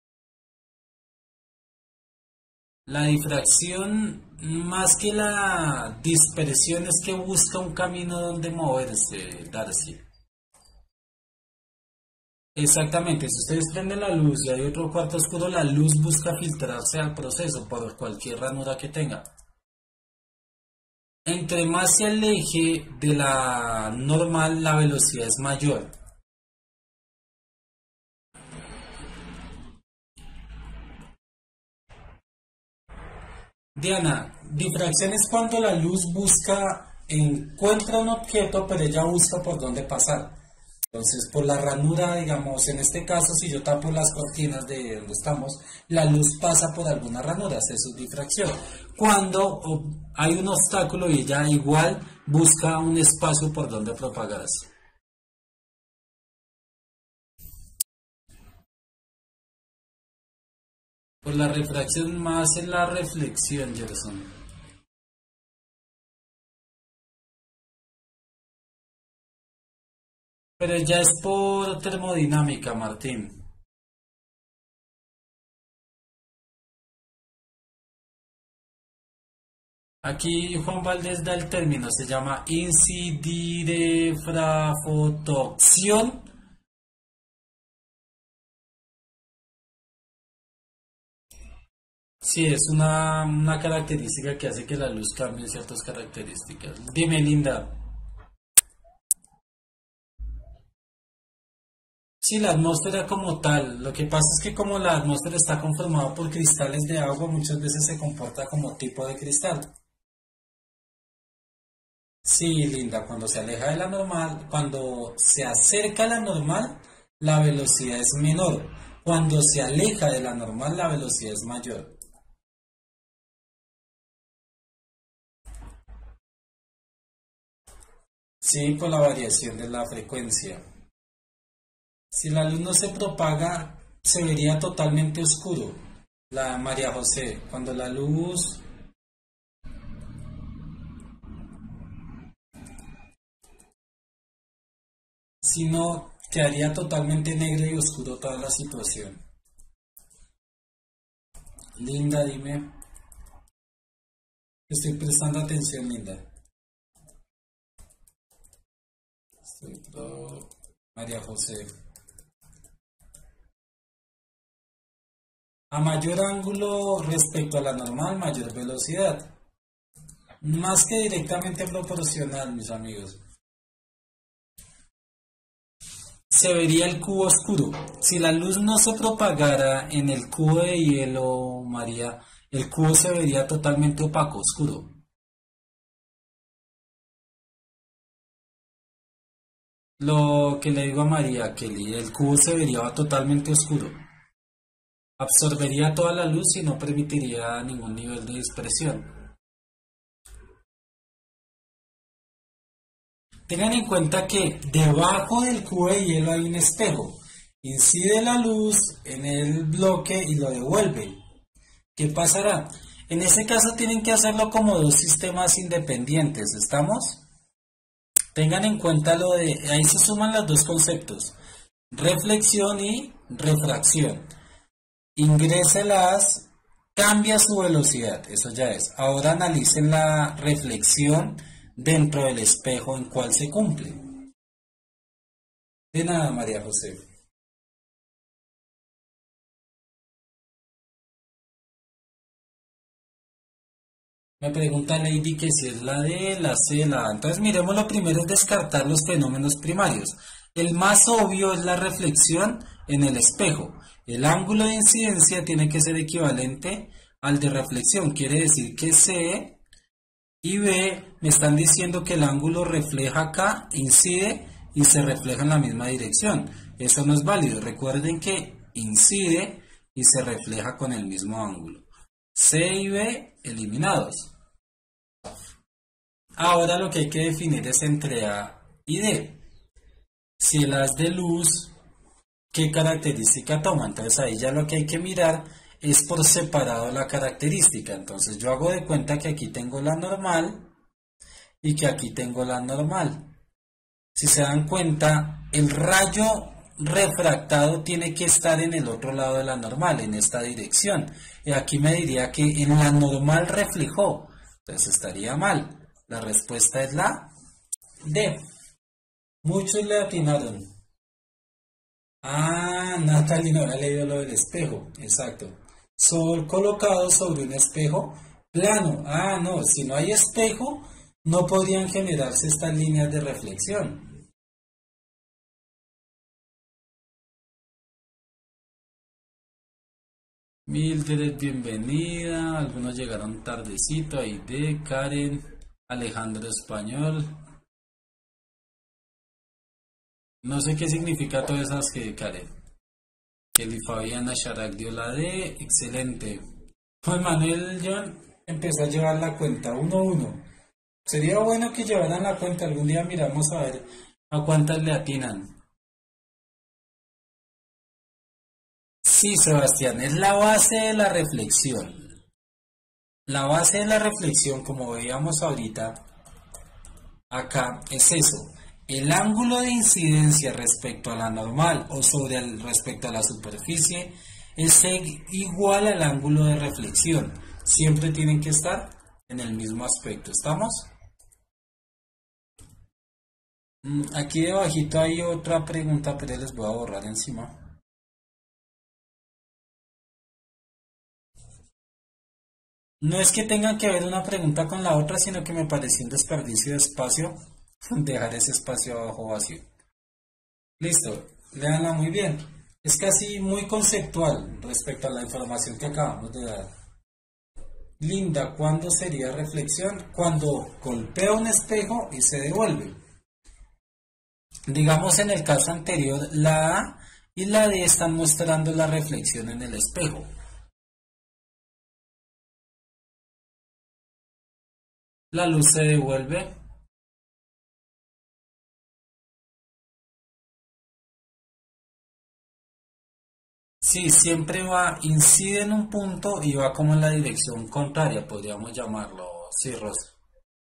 La difracción, más que la dispersión, es que busca un camino donde moverse, Darcy. Exactamente, si ustedes prenden la luz y hay otro cuarto oscuro, la luz busca filtrarse al proceso por cualquier ranura que tenga. Entre más se aleje de la normal, la velocidad es mayor. Diana, difracción es cuando la luz busca, encuentra un objeto, pero ella busca por dónde pasar. Entonces, por la ranura, digamos, en este caso, si yo tapo las cortinas de donde estamos, la luz pasa por algunas ranuras, eso es difracción. Cuando oh, hay un obstáculo y ella igual busca un espacio por donde propagarse. Por la refracción más es la reflexión, Gerson. Pero ya es por termodinámica, Martín. Aquí Juan Valdés da el término, se llama incidirefrafotocción. Sí, es una, una característica que hace que la luz cambie ciertas características. Dime, Linda. Sí, la atmósfera como tal. Lo que pasa es que como la atmósfera está conformada por cristales de agua, muchas veces se comporta como tipo de cristal. Sí, Linda, cuando se aleja de la normal, cuando se acerca a la normal, la velocidad es menor. Cuando se aleja de la normal, la velocidad es mayor. Sí, por la variación de la frecuencia. Si la luz no se propaga, se vería totalmente oscuro. La María José, cuando la luz, si no, quedaría totalmente negro y oscuro toda la situación. Linda, dime. Estoy prestando atención, Linda. Estoy todo... María José. A mayor ángulo respecto a la normal, mayor velocidad. Más que directamente proporcional, mis amigos. Se vería el cubo oscuro. Si la luz no se propagara en el cubo de hielo, María, el cubo se vería totalmente opaco, oscuro. Lo que le digo a María, que el el cubo se vería totalmente oscuro. Absorbería toda la luz y no permitiría ningún nivel de dispersión. Tengan en cuenta que debajo del cubo de hielo hay un espejo. Incide la luz en el bloque y lo devuelve. ¿Qué pasará? En ese caso tienen que hacerlo como dos sistemas independientes, ¿estamos? Tengan en cuenta lo de, ahí se suman los dos conceptos, reflexión y refracción. Ingréselas, cambia su velocidad, eso ya es. Ahora analicen la reflexión dentro del espejo en cual se cumple. De nada, María José. Me pregunta Lady que si es la D, la C, la A. Entonces miremos, lo primero es descartar los fenómenos primarios. El más obvio es la reflexión en el espejo. El ángulo de incidencia tiene que ser equivalente al de reflexión. Quiere decir que C y B me están diciendo que el ángulo refleja acá, incide y se refleja en la misma dirección. Eso no es válido. Recuerden que incide y se refleja con el mismo ángulo. C y B eliminados. Ahora lo que hay que definir es entre A y D. Si el haz de luz, ¿qué característica toma? Entonces ahí ya lo que hay que mirar es por separado la característica. Entonces yo hago de cuenta que aquí tengo la normal y que aquí tengo la normal. Si se dan cuenta, el rayo refractado tiene que estar en el otro lado de la normal, en esta dirección. Y aquí me diría que en la normal reflejó. Entonces estaría mal. La respuesta es la D. Muchos le atinaron. Ah, Natalie no había leído lo del espejo. Exacto. Sol colocado sobre un espejo plano. Ah, no, si no hay espejo, no podrían generarse estas líneas de reflexión. Mildred, bienvenida. Algunos llegaron tardecito. Aide, Karen, Alejandro Español. No sé qué significa todas esas que, Karen. Kelly Fabiana Sharak dio la D. Excelente. Juan Manuel John empezó a llevar la cuenta uno a uno. Sería bueno que llevaran la cuenta. Algún día miramos a ver a cuántas le atinan. Sí, Sebastián, es la base de la reflexión. La base de la reflexión, como veíamos ahorita, acá es eso. El ángulo de incidencia respecto a la normal o sobre el, respecto a la superficie es igual al ángulo de reflexión. Siempre tienen que estar en el mismo aspecto. ¿Estamos? Aquí debajito hay otra pregunta, pero les voy a borrar encima. No es que tengan que ver una pregunta con la otra, sino que me pareció un desperdicio de espacio dejar ese espacio abajo vacío. Listo, léanla muy bien. Es casi muy conceptual respecto a la información que acabamos de dar. Linda, ¿cuándo sería reflexión? Cuando golpea un espejo y se devuelve. Digamos, en el caso anterior, la A y la D están mostrando la reflexión en el espejo. La luz se devuelve. Sí, siempre va, incide en un punto y va como en la dirección contraria, podríamos llamarlo. Sí, Rosa.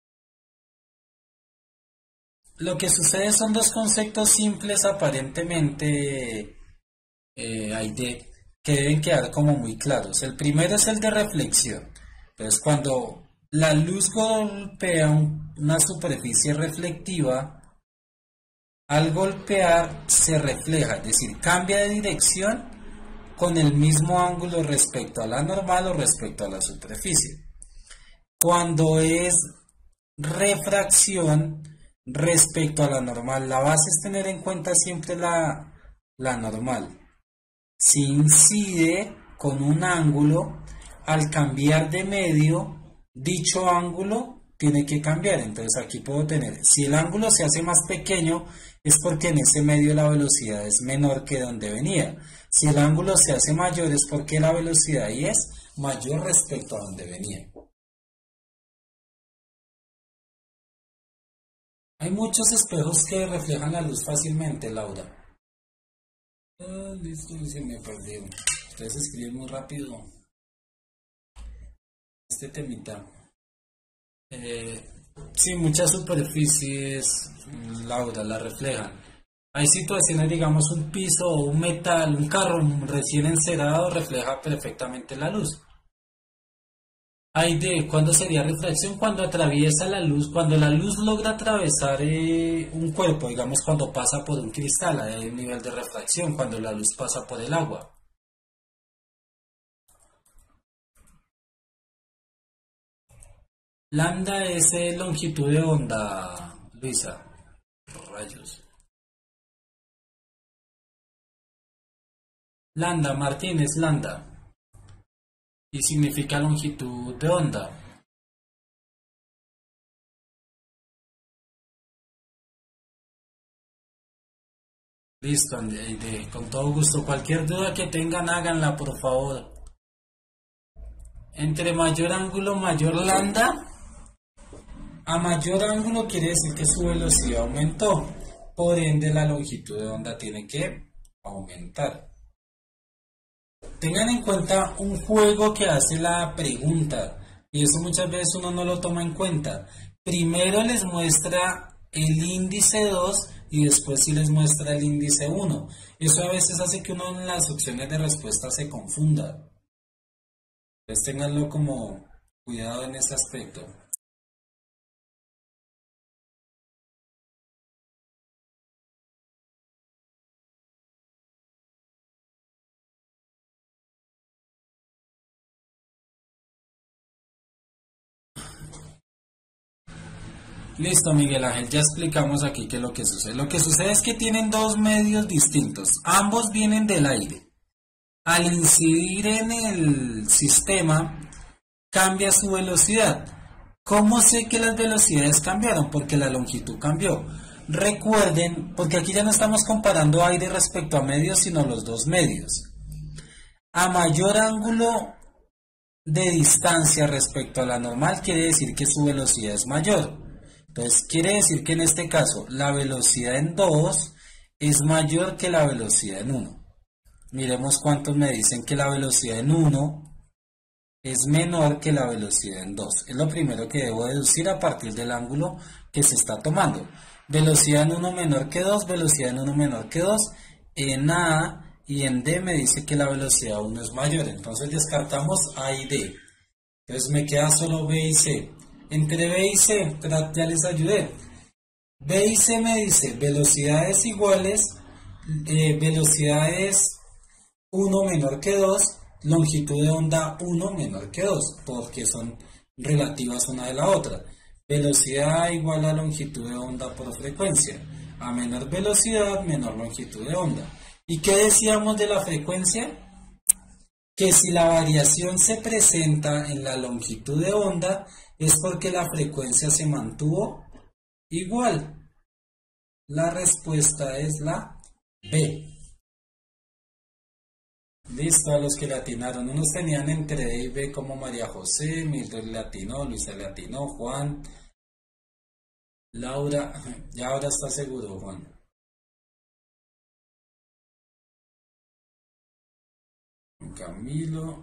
Lo que sucede son dos conceptos simples aparentemente, eh, hay de, que deben quedar como muy claros. El primero es el de reflexión. Entonces, cuando la luz golpea un- una superficie reflectiva, al golpear se refleja, es decir, cambia de dirección con el mismo ángulo respecto a la normal o respecto a la superficie. Cuando es refracción respecto a la normal, la base es tener en cuenta siempre la, la normal. Si incide con un ángulo, al cambiar de medio, dicho ángulo tiene que cambiar. Entonces aquí puedo tener, si el ángulo se hace más pequeño, es porque en ese medio la velocidad es menor que donde venía. Si el ángulo se hace mayor, es porque la velocidad ahí es mayor respecto a donde venía. Hay muchos espejos que reflejan la luz fácilmente, Laura. Ah, listo, se me perdió. Ustedes escriben muy rápido este temita. Eh, sí, muchas superficies, mm, Laura, la reflejan. Hay situaciones, digamos, un piso o un metal, un carro recién encerado refleja perfectamente la luz. Hay de cuándo sería refracción, cuando atraviesa la luz, cuando la luz logra atravesar eh, un cuerpo, digamos, cuando pasa por un cristal, hay un nivel de refracción, cuando la luz pasa por el agua. Lambda es eh, longitud de onda, Luisa. Rayos. Lambda, Martín, es lambda. Y significa longitud de onda. Listo, Andy, con todo gusto. Cualquier duda que tengan, háganla, por favor. Entre mayor ángulo, mayor lambda. A mayor ángulo quiere decir que su velocidad aumentó. Por ende, la longitud de onda tiene que aumentar. Tengan en cuenta un juego que hace la pregunta. Y eso muchas veces uno no lo toma en cuenta. Primero les muestra el índice dos y después sí les muestra el índice uno. Eso a veces hace que uno en las opciones de respuesta se confunda. Entonces ténganlo como cuidado en ese aspecto. Listo, Miguel Ángel, ya explicamos aquí qué es lo que sucede. Lo que sucede es que tienen dos medios distintos. Ambos vienen del aire. Al incidir en el sistema, cambia su velocidad. ¿Cómo sé que las velocidades cambiaron? Porque la longitud cambió. Recuerden, porque aquí ya no estamos comparando aire respecto a medios, sino los dos medios. A mayor ángulo de distancia respecto a la normal, quiere decir que su velocidad es mayor. Entonces, quiere decir que en este caso, la velocidad en dos es mayor que la velocidad en uno. Miremos cuántos me dicen que la velocidad en uno es menor que la velocidad en dos. Es lo primero que debo deducir a partir del ángulo que se está tomando. Velocidad en uno menor que dos, velocidad en uno menor que dos. En A y en D me dice que la velocidad uno es mayor. Entonces descartamos A y D. Entonces me queda solo B y C. Entre B y C, ya les ayudé. B y C me dice velocidades iguales, eh, velocidades uno menor que dos, longitud de onda uno menor que dos, porque son relativas una de la otra. Velocidad igual a longitud de onda por frecuencia. A menor velocidad, menor longitud de onda. ¿Y qué decíamos de la frecuencia? Que si la variación se presenta en la longitud de onda, es porque la frecuencia se mantuvo igual. La respuesta es la B. Listo, a los que le atinaron. Unos tenían entre D y B como María José, Mildred le atinó, Luisa le atinó, Juan, Laura, ya ahora está seguro, Juan. Camilo.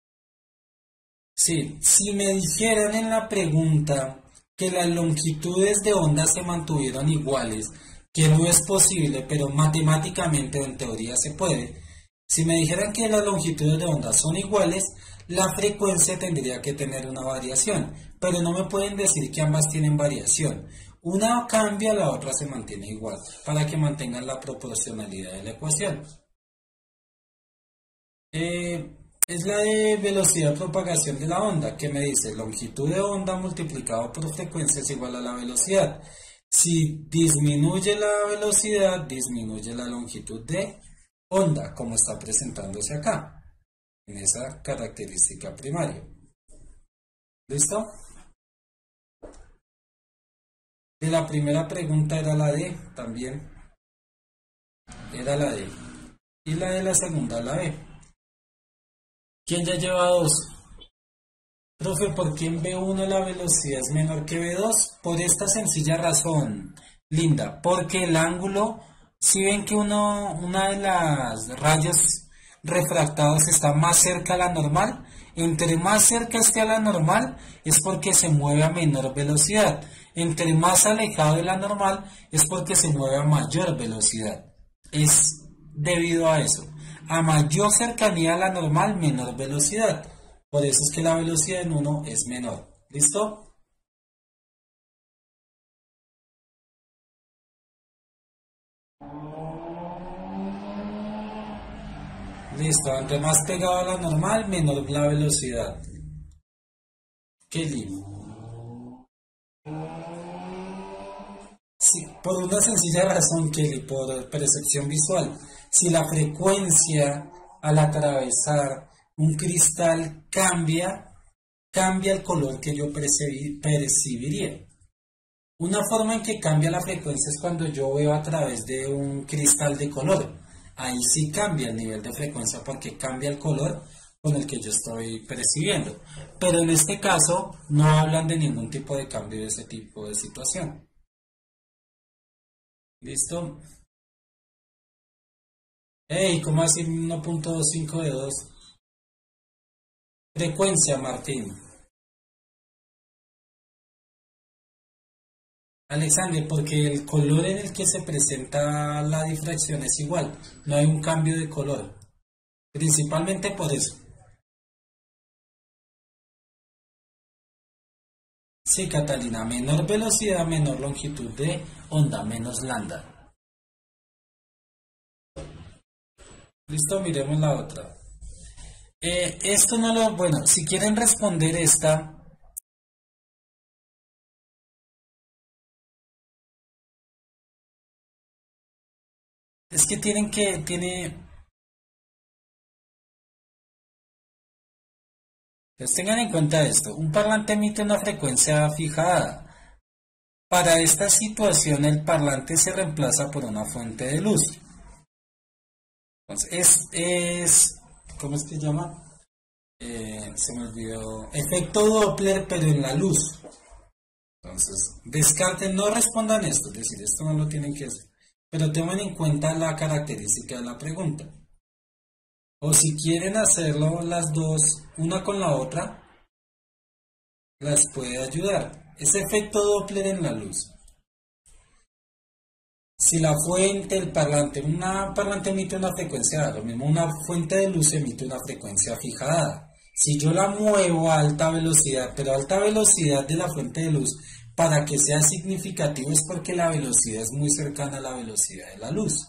Sí, si me dijeran en la pregunta que las longitudes de onda se mantuvieron iguales, que no es posible, pero matemáticamente o en teoría se puede. Si me dijeran que las longitudes de onda son iguales, la frecuencia tendría que tener una variación, pero no me pueden decir que ambas tienen variación. Una cambia, la otra se mantiene igual, para que mantengan la proporcionalidad de la ecuación. Eh, es la de velocidad de propagación de la onda, que me dice longitud de onda multiplicado por frecuencia es igual a la velocidad. Si disminuye la velocidad, disminuye la longitud de onda, como está presentándose acá, en esa característica primaria. ¿Listo? De la primera pregunta era la D, también. Era la D. Y la de la segunda, la B. ¿Quién ya lleva dos? Profe, ¿por qué en B uno la velocidad es menor que B dos? Por esta sencilla razón, Linda, porque el ángulo, si ven que uno, una de las rayos refractados está más cerca a la normal, entre más cerca esté a la normal es porque se mueve a menor velocidad, entre más alejado de la normal es porque se mueve a mayor velocidad. Es debido a eso. A mayor cercanía a la normal, menor velocidad. Por eso es que la velocidad en uno es menor. ¿Listo? Listo. Entre más pegado a la normal, menor la velocidad. Qué lindo. Por una sencilla razón, Kelly, por percepción visual. Si la frecuencia al atravesar un cristal cambia, cambia el color que yo percibí- percibiría. Una forma en que cambia la frecuencia es cuando yo veo a través de un cristal de color. Ahí sí cambia el nivel de frecuencia porque cambia el color con el que yo estoy percibiendo. Pero en este caso no hablan de ningún tipo de cambio de ese tipo de situación. ¿Listo? Hey, ¿cómo así uno punto cinco de dos? Frecuencia, Martín. Alexander, porque el color en el que se presenta la difracción es igual, no hay un cambio de color, principalmente por eso. Sí, Catalina, menor velocidad, menor longitud de onda, menos lambda. Listo, miremos la otra. Eh, esto no lo, bueno, si quieren responder esta, es que tienen que, tiene, pues tengan en cuenta esto, un parlante emite una frecuencia fijada. Para esta situación el parlante se reemplaza por una fuente de luz. Entonces, es, es ¿cómo es que se llama? Eh, se me olvidó. Efecto Doppler, pero en la luz. Entonces, descarten, no respondan esto, es decir, esto no lo tienen que hacer. Pero tengan en cuenta la característica de la pregunta. O si quieren hacerlo las dos, una con la otra, las puede ayudar. Es efecto Doppler en la luz. Si la fuente, el parlante, una parlante emite una frecuencia, lo mismo una fuente de luz emite una frecuencia fijada. Si yo la muevo a alta velocidad, pero a alta velocidad de la fuente de luz, para que sea significativo es porque la velocidad es muy cercana a la velocidad de la luz.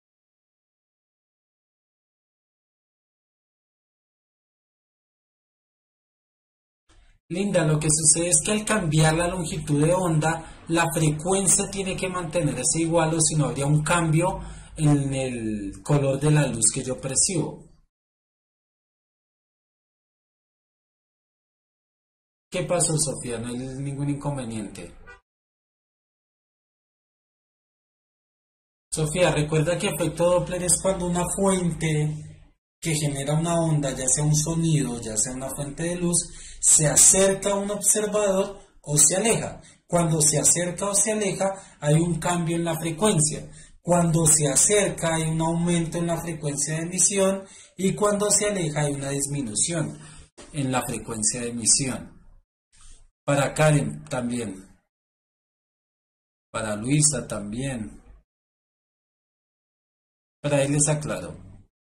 Linda, lo que sucede es que al cambiar la longitud de onda, la frecuencia tiene que mantenerse igual o si no habría un cambio en el color de la luz que yo percibo. ¿Qué pasó, Sofía? No hay ningún inconveniente. Sofía, recuerda que efecto Doppler es cuando una fuente que genera una onda, ya sea un sonido, ya sea una fuente de luz, se acerca a un observador o se aleja. Cuando se acerca o se aleja, hay un cambio en la frecuencia. Cuando se acerca, hay un aumento en la frecuencia de emisión y cuando se aleja, hay una disminución en la frecuencia de emisión. Para Karen también. Para Luisa también. Para él les aclaro.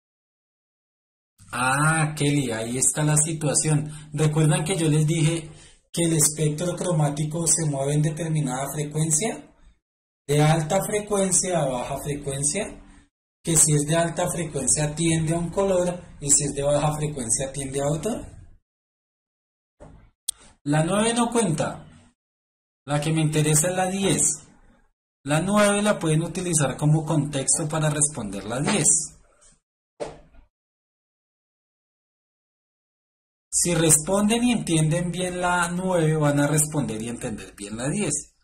Ah, Kelly, ahí está la situación. ¿Recuerdan que yo les dije que el espectro cromático se mueve en determinada frecuencia? De alta frecuencia a baja frecuencia. Que si es de alta frecuencia tiende a un color y si es de baja frecuencia tiende a otro. La nueve no cuenta. La que me interesa es la diez. La nueve la pueden utilizar como contexto para responder la diez. Si responden y entienden bien la nueve, van a responder y entender bien la diez.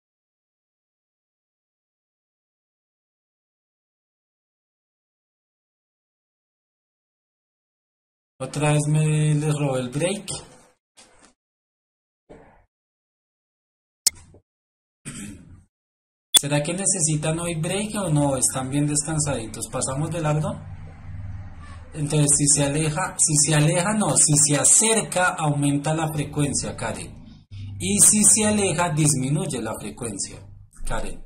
Otra vez me les robé el break. ¿Será que necesitan hoy break o no? ¿Están bien descansaditos? ¿Pasamos de largo? Entonces, si se aleja, si se aleja, no. Si se acerca, aumenta la frecuencia, Karen. Y si se aleja, disminuye la frecuencia, Karen.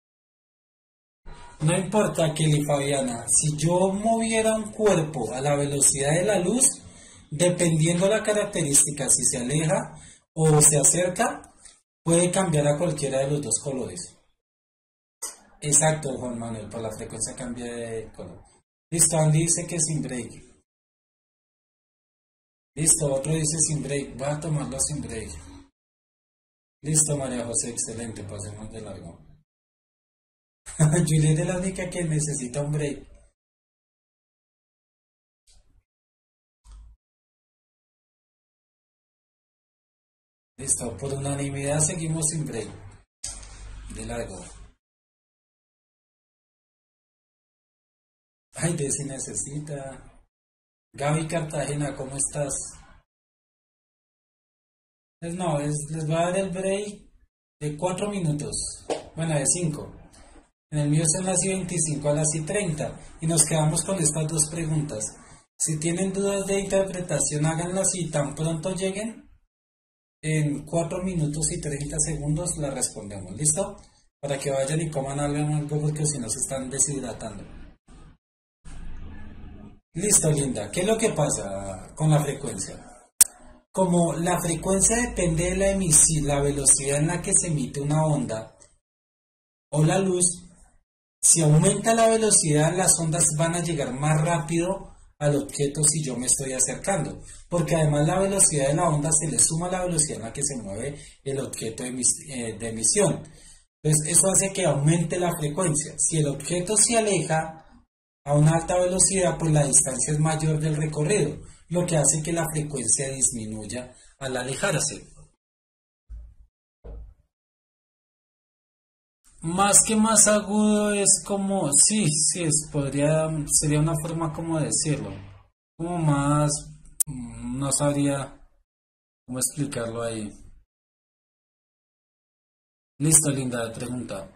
No importa, Kelly Fabiana, si yo moviera un cuerpo a la velocidad de la luz, dependiendo la característica, si se aleja o se acerca, puede cambiar a cualquiera de los dos colores. Exacto, Juan Manuel, por la frecuencia cambia de color. Listo, Andy dice que sin break. Listo, otro dice sin break. Va a tomarlo sin break. Listo, María José, excelente, pasemos de largo. Juliet es la única que necesita un break. Listo, por unanimidad seguimos sin break. De largo. Ay, de si necesita. Gaby Cartagena, ¿cómo estás? Pues no, es, les voy a dar el break de cuatro minutos. Bueno, de cinco. En el mío son las y veinticinco a las y treinta. Y nos quedamos con estas dos preguntas. Si tienen dudas de interpretación, háganlas y tan pronto lleguen. En cuatro minutos y treinta segundos la respondemos. ¿Listo? Para que vayan y coman algo porque si no se están deshidratando. Listo, Linda. ¿Qué es lo que pasa con la frecuencia? Como la frecuencia depende de la emisión, la velocidad en la que se emite una onda o la luz, si aumenta la velocidad, las ondas van a llegar más rápido al objeto si yo me estoy acercando, porque además la velocidad de la onda se le suma a la velocidad en la que se mueve el objeto de, emis eh, de emisión. Entonces, eso hace que aumente la frecuencia. Si el objeto se aleja a una alta velocidad, pues la distancia es mayor del recorrido, lo que hace que la frecuencia disminuya al alejarse. Más que más agudo es como, sí, sí, es, podría, sería una forma como de decirlo, como más, mm, no sabría cómo explicarlo ahí. Listo, Linda, pregunta.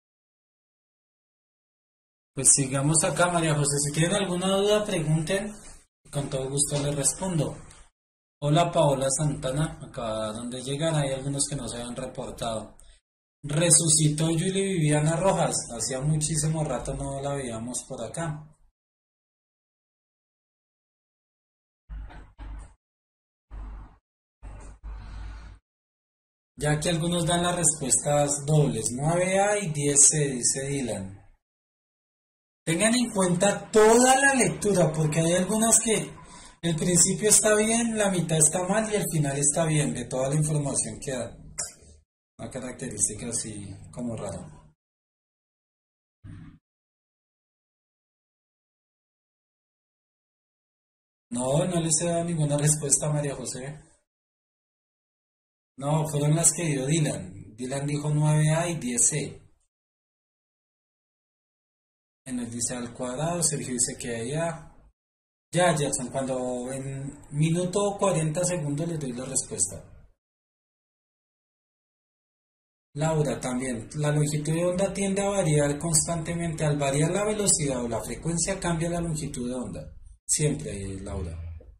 Pues sigamos acá, María José. Si tienen alguna duda, pregunten. Con todo gusto les respondo. Hola, Paola Santana. Acá donde llegan hay algunos que no se habían reportado. Resucitó Julie Viviana Rojas. Hacía muchísimo rato no la veíamos por acá. Ya que algunos dan las respuestas dobles. nueve a y diez ce, dice Dylan. Tengan en cuenta toda la lectura, porque hay algunas que el principio está bien, la mitad está mal y el final está bien, de toda la información que da. Una característica así como rara. No, no les he dado ninguna respuesta a María José. No, fueron las que dio Dylan. Dylan dijo nueve a y diez ce. En el dice al cuadrado, Sergio dice que allá. Ya, Jackson, cuando en minuto cuarenta segundos les doy la respuesta. Laura, también. La longitud de onda tiende a variar constantemente. Al variar la velocidad o la frecuencia, cambia la longitud de onda. Siempre, Laura.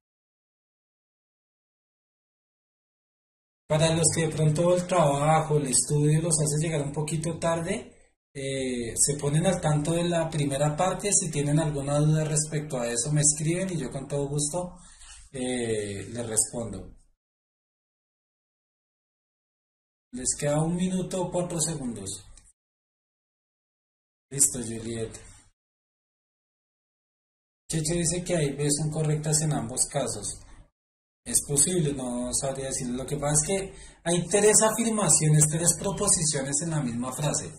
Para los que de pronto el trabajo, el estudio los hace llegar un poquito tarde, eh, se ponen al tanto de la primera parte. Si tienen alguna duda respecto a eso, me escriben y yo con todo gusto eh, les respondo. Les queda un minuto o cuatro segundos. Listo, Juliet. Cheche dice que hay B son correctas en ambos casos. Es posible, no sabría decirlo. Lo que pasa es que hay tres afirmaciones, tres proposiciones en la misma frase.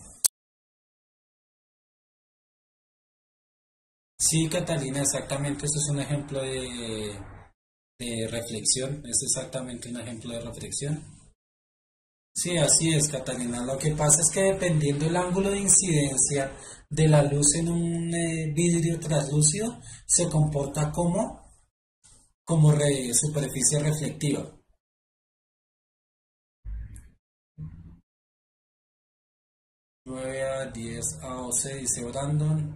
Sí, Catalina, exactamente. Esto es un ejemplo de, de reflexión. Esto es exactamente un ejemplo de reflexión. Sí, así es, Catalina. Lo que pasa es que dependiendo del ángulo de incidencia de la luz en un eh, vidrio translúcido, se comporta como, como re- superficie reflectiva. nueve a diez a o ce, dice Brandon.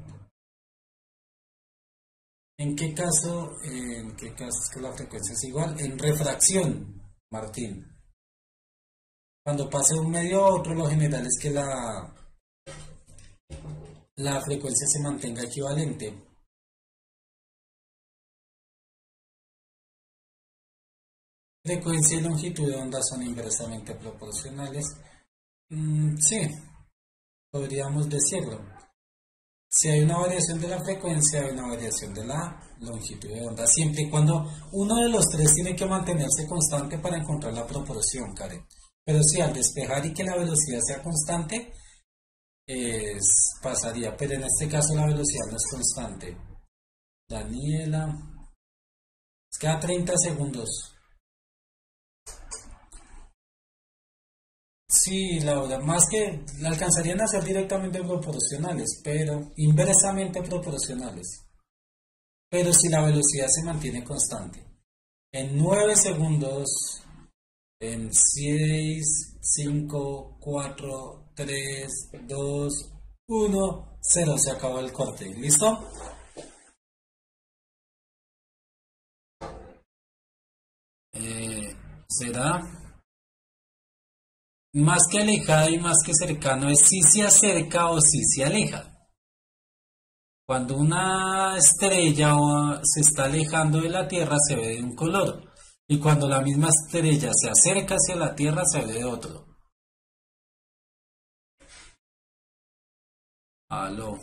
¿En qué caso, en qué caso es que la frecuencia es igual? En refracción, Martín. Cuando pase de un medio a otro, lo general es que la, la frecuencia se mantenga equivalente. Frecuencia y longitud de onda son inversamente proporcionales. Mm, sí, podríamos decirlo. Si hay una variación de la frecuencia, hay una variación de la longitud de onda, siempre y cuando uno de los tres tiene que mantenerse constante para encontrar la proporción, Karen. Pero sí, al despejar y que la velocidad sea constante, es, pasaría, pero en este caso la velocidad no es constante. Daniela, es cada treinta segundos. Sí, Laura, más que alcanzarían a ser directamente proporcionales, pero inversamente proporcionales. Pero si la velocidad se mantiene constante. En nueve segundos, en seis, cinco, cuatro, tres, dos, uno, cero, se acabó el corte. ¿Listo? Eh, ¿será? Más que alejada y más que cercano es si se acerca o si se aleja. Cuando una estrella se está alejando de la Tierra se ve de un color y cuando la misma estrella se acerca hacia la Tierra se ve de otro. Aló.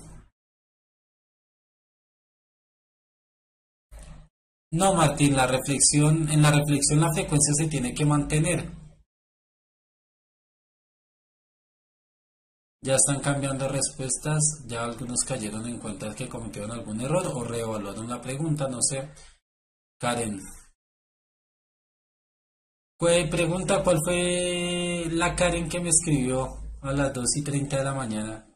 No, Martín, la reflexión, en la reflexión la frecuencia se tiene que mantener. Ya están cambiando respuestas, ya algunos cayeron en cuenta que cometieron algún error o reevaluaron la pregunta, no sé. Karen. Pues, pregunta, ¿cuál fue la Karen que me escribió a las dos y treinta de la mañana?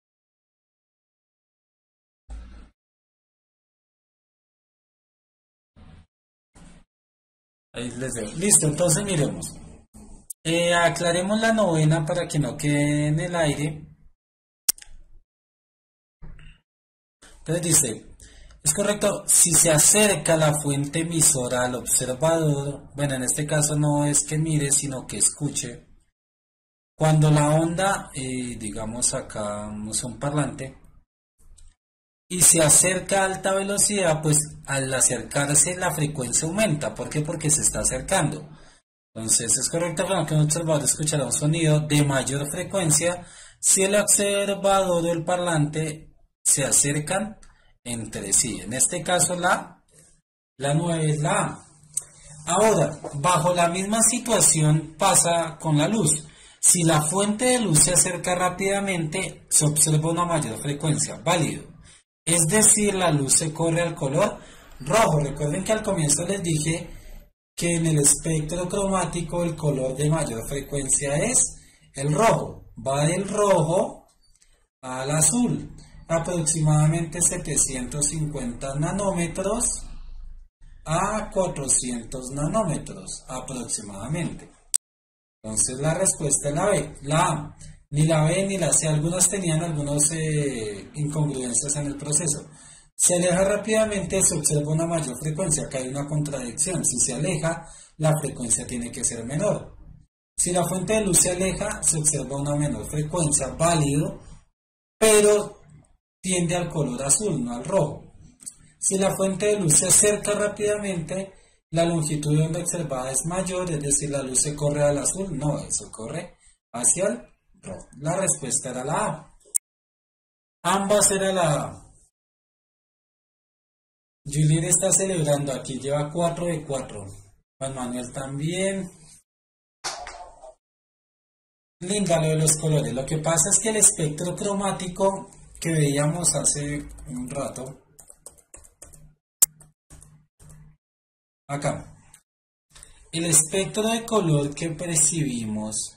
Ahí les dejo. Listo, entonces miremos. Eh, aclaremos la novena para que no quede en el aire. Entonces dice, es correcto, si se acerca la fuente emisora al observador, bueno, en este caso no es que mire, sino que escuche. Cuando la onda, eh, digamos acá es un parlante, y se acerca a alta velocidad, pues al acercarse la frecuencia aumenta. ¿Por qué? Porque se está acercando. Entonces es correcto bueno, que un observador escuchará un sonido de mayor frecuencia si el observador o el parlante se acercan entre sí. En este caso la, la nueve es la A. Ahora, bajo la misma situación pasa con la luz. Si la fuente de luz se acerca rápidamente, se observa una mayor frecuencia, válido. Es decir, la luz se corre al color rojo. Recuerden que al comienzo les dije que en el espectro cromático el color de mayor frecuencia es el rojo. Va del rojo al azul, aproximadamente setecientos cincuenta nanómetros a cuatrocientos nanómetros aproximadamente. Entonces la respuesta es la B, la A. Ni la B ni la C, algunas tenían algunas eh, incongruencias en el proceso. Se aleja rápidamente, se observa una mayor frecuencia, acá hay una contradicción. Si se aleja, la frecuencia tiene que ser menor. Si la fuente de luz se aleja, se observa una menor frecuencia, válido, pero tiende al color azul, no al rojo. Si la fuente de luz se acerca rápidamente, la longitud de onda observada es mayor, es decir, la luz se corre al azul, no, eso corre hacia el rojo. La respuesta era la A. Ambas era la A. Juliet está celebrando aquí, lleva cuatro de cuatro. Juan Manuel también. Linda lo de los colores. Lo que pasa es que el espectro cromático que veíamos hace un rato, acá, el espectro de color que percibimos,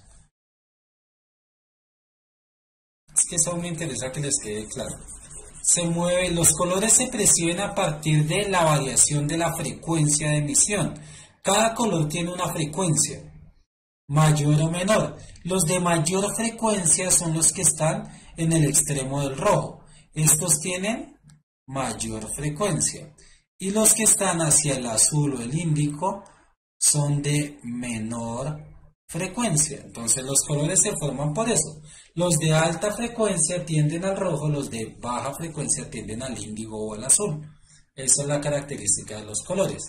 es que eso me interesa que les quede claro. Se mueve, los colores se perciben a partir de la variación de la frecuencia de emisión. Cada color tiene una frecuencia, mayor o menor. Los de mayor frecuencia son los que están en el extremo del rojo. Estos tienen mayor frecuencia. Y los que están hacia el azul o el índico son de menor frecuencia. Entonces los colores se forman por eso. Los de alta frecuencia tienden al rojo, los de baja frecuencia tienden al índigo o al azul. Esa es la característica de los colores.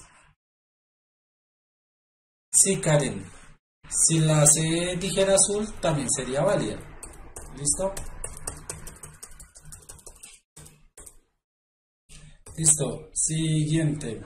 Sí, Karen. Si la C dijera azul, también sería válida. ¿Listo? Listo. Siguiente.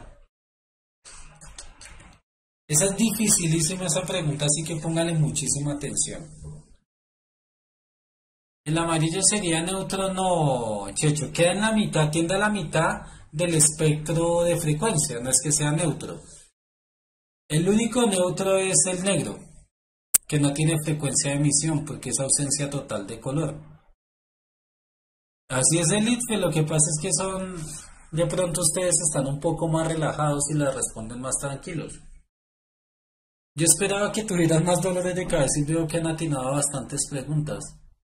Esa es dificilísima esa pregunta, así que póngale muchísima atención. El amarillo sería neutro, no, Checho, queda en la mitad, tiende a la mitad del espectro de frecuencia, no es que sea neutro. El único neutro es el negro, que no tiene frecuencia de emisión porque es ausencia total de color. Así es el I T F E, lo que pasa es que son, de pronto ustedes están un poco más relajados y les responden más tranquilos. Yo esperaba que tuvieran más dolores de cabeza y veo que han atinado bastantes preguntas.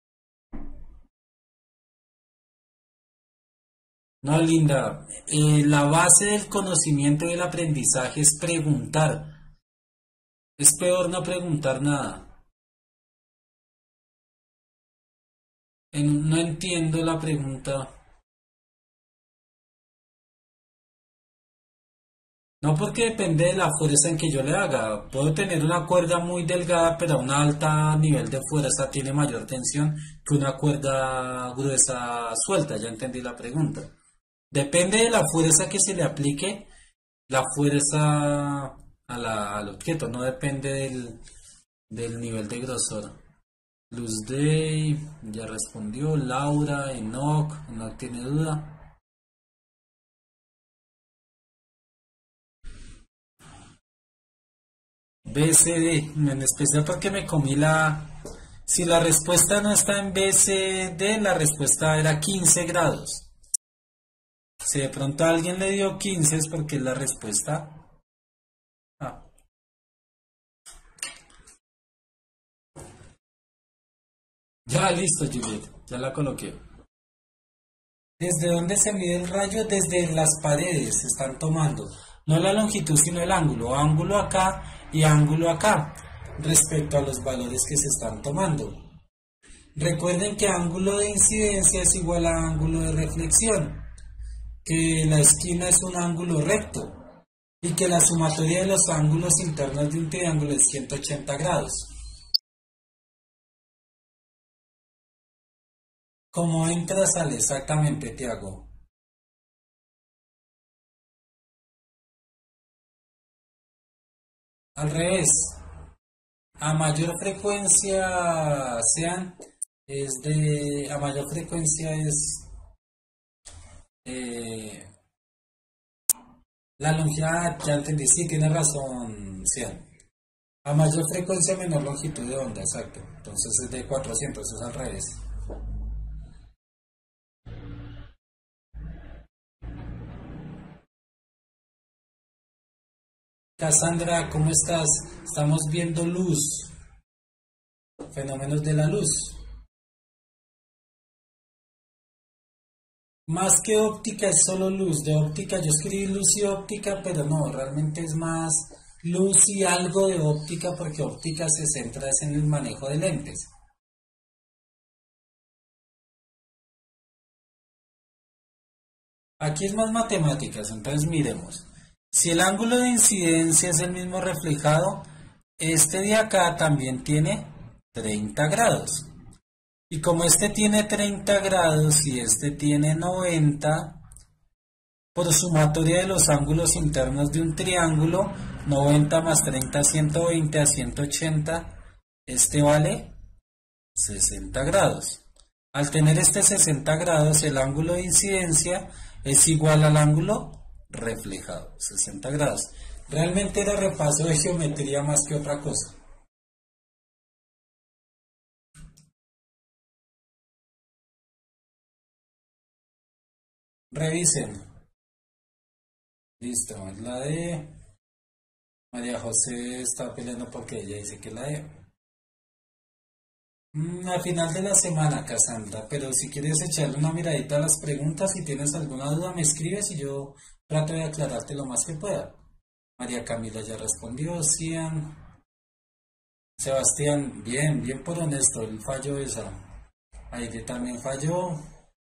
No, Linda, eh, la base del conocimiento y del aprendizaje es preguntar. Es peor no preguntar nada. En- no entiendo la pregunta. No, porque depende de la fuerza en que yo le haga. Puedo tener una cuerda muy delgada, pero a un alta nivel de fuerza tiene mayor tensión que una cuerda gruesa suelta. Ya entendí la pregunta. Depende de la fuerza que se le aplique, la fuerza a la- al objeto. No depende del, del nivel de grosor. Luz Day, ya respondió. Laura, Enoch, no tiene duda. B C D, en especial porque me comí la... Si la respuesta no está en B C D, la respuesta era quince grados. Si de pronto a alguien le dio quince es porque es la respuesta. Ah, ya listo, Juliet, ya la coloqué. ¿Desde dónde se mide el rayo? Desde las paredes se están tomando. No la longitud, sino el ángulo. Ángulo acá y ángulo acá. Respecto a los valores que se están tomando. Recuerden que ángulo de incidencia es igual a ángulo de reflexión. Que la esquina es un ángulo recto. Y que la sumatoria de los ángulos internos de un triángulo es ciento ochenta grados. Como entra, sale exactamente, Tiago. Al revés. A mayor frecuencia sean, es de, a mayor frecuencia es eh, la longitud, ya entendí, sí, tiene razón, sean. A mayor frecuencia, menor longitud de onda, exacto. Entonces es de cuatrocientos, es al revés. Cassandra, ¿cómo estás? Estamos viendo luz, fenómenos de la luz. Más que óptica es solo luz. De óptica yo escribí luz y óptica, pero no, realmente es más luz y algo de óptica porque óptica se centra es en el manejo de lentes. Aquí es más matemáticas, entonces miremos. Si el ángulo de incidencia es el mismo reflejado, este de acá también tiene treinta grados. Y como este tiene treinta grados y este tiene noventa, por sumatoria de los ángulos internos de un triángulo, noventa más treinta, ciento veinte a ciento ochenta, este vale sesenta grados. Al tener este sesenta grados, el ángulo de incidencia es igual al ángulo reflejado, sesenta grados. Realmente era repaso de geometría más que otra cosa. Revisen. Listo, es la de María José está peleando porque ella dice que la de Mm, al final de la semana, Cassandra, pero si quieres echarle una miradita a las preguntas, si tienes alguna duda, me escribes y yo trato de aclararte lo más que pueda. María Camila ya respondió, Cian, Sebastián, bien, bien por honesto, él falló esa. Aide también falló.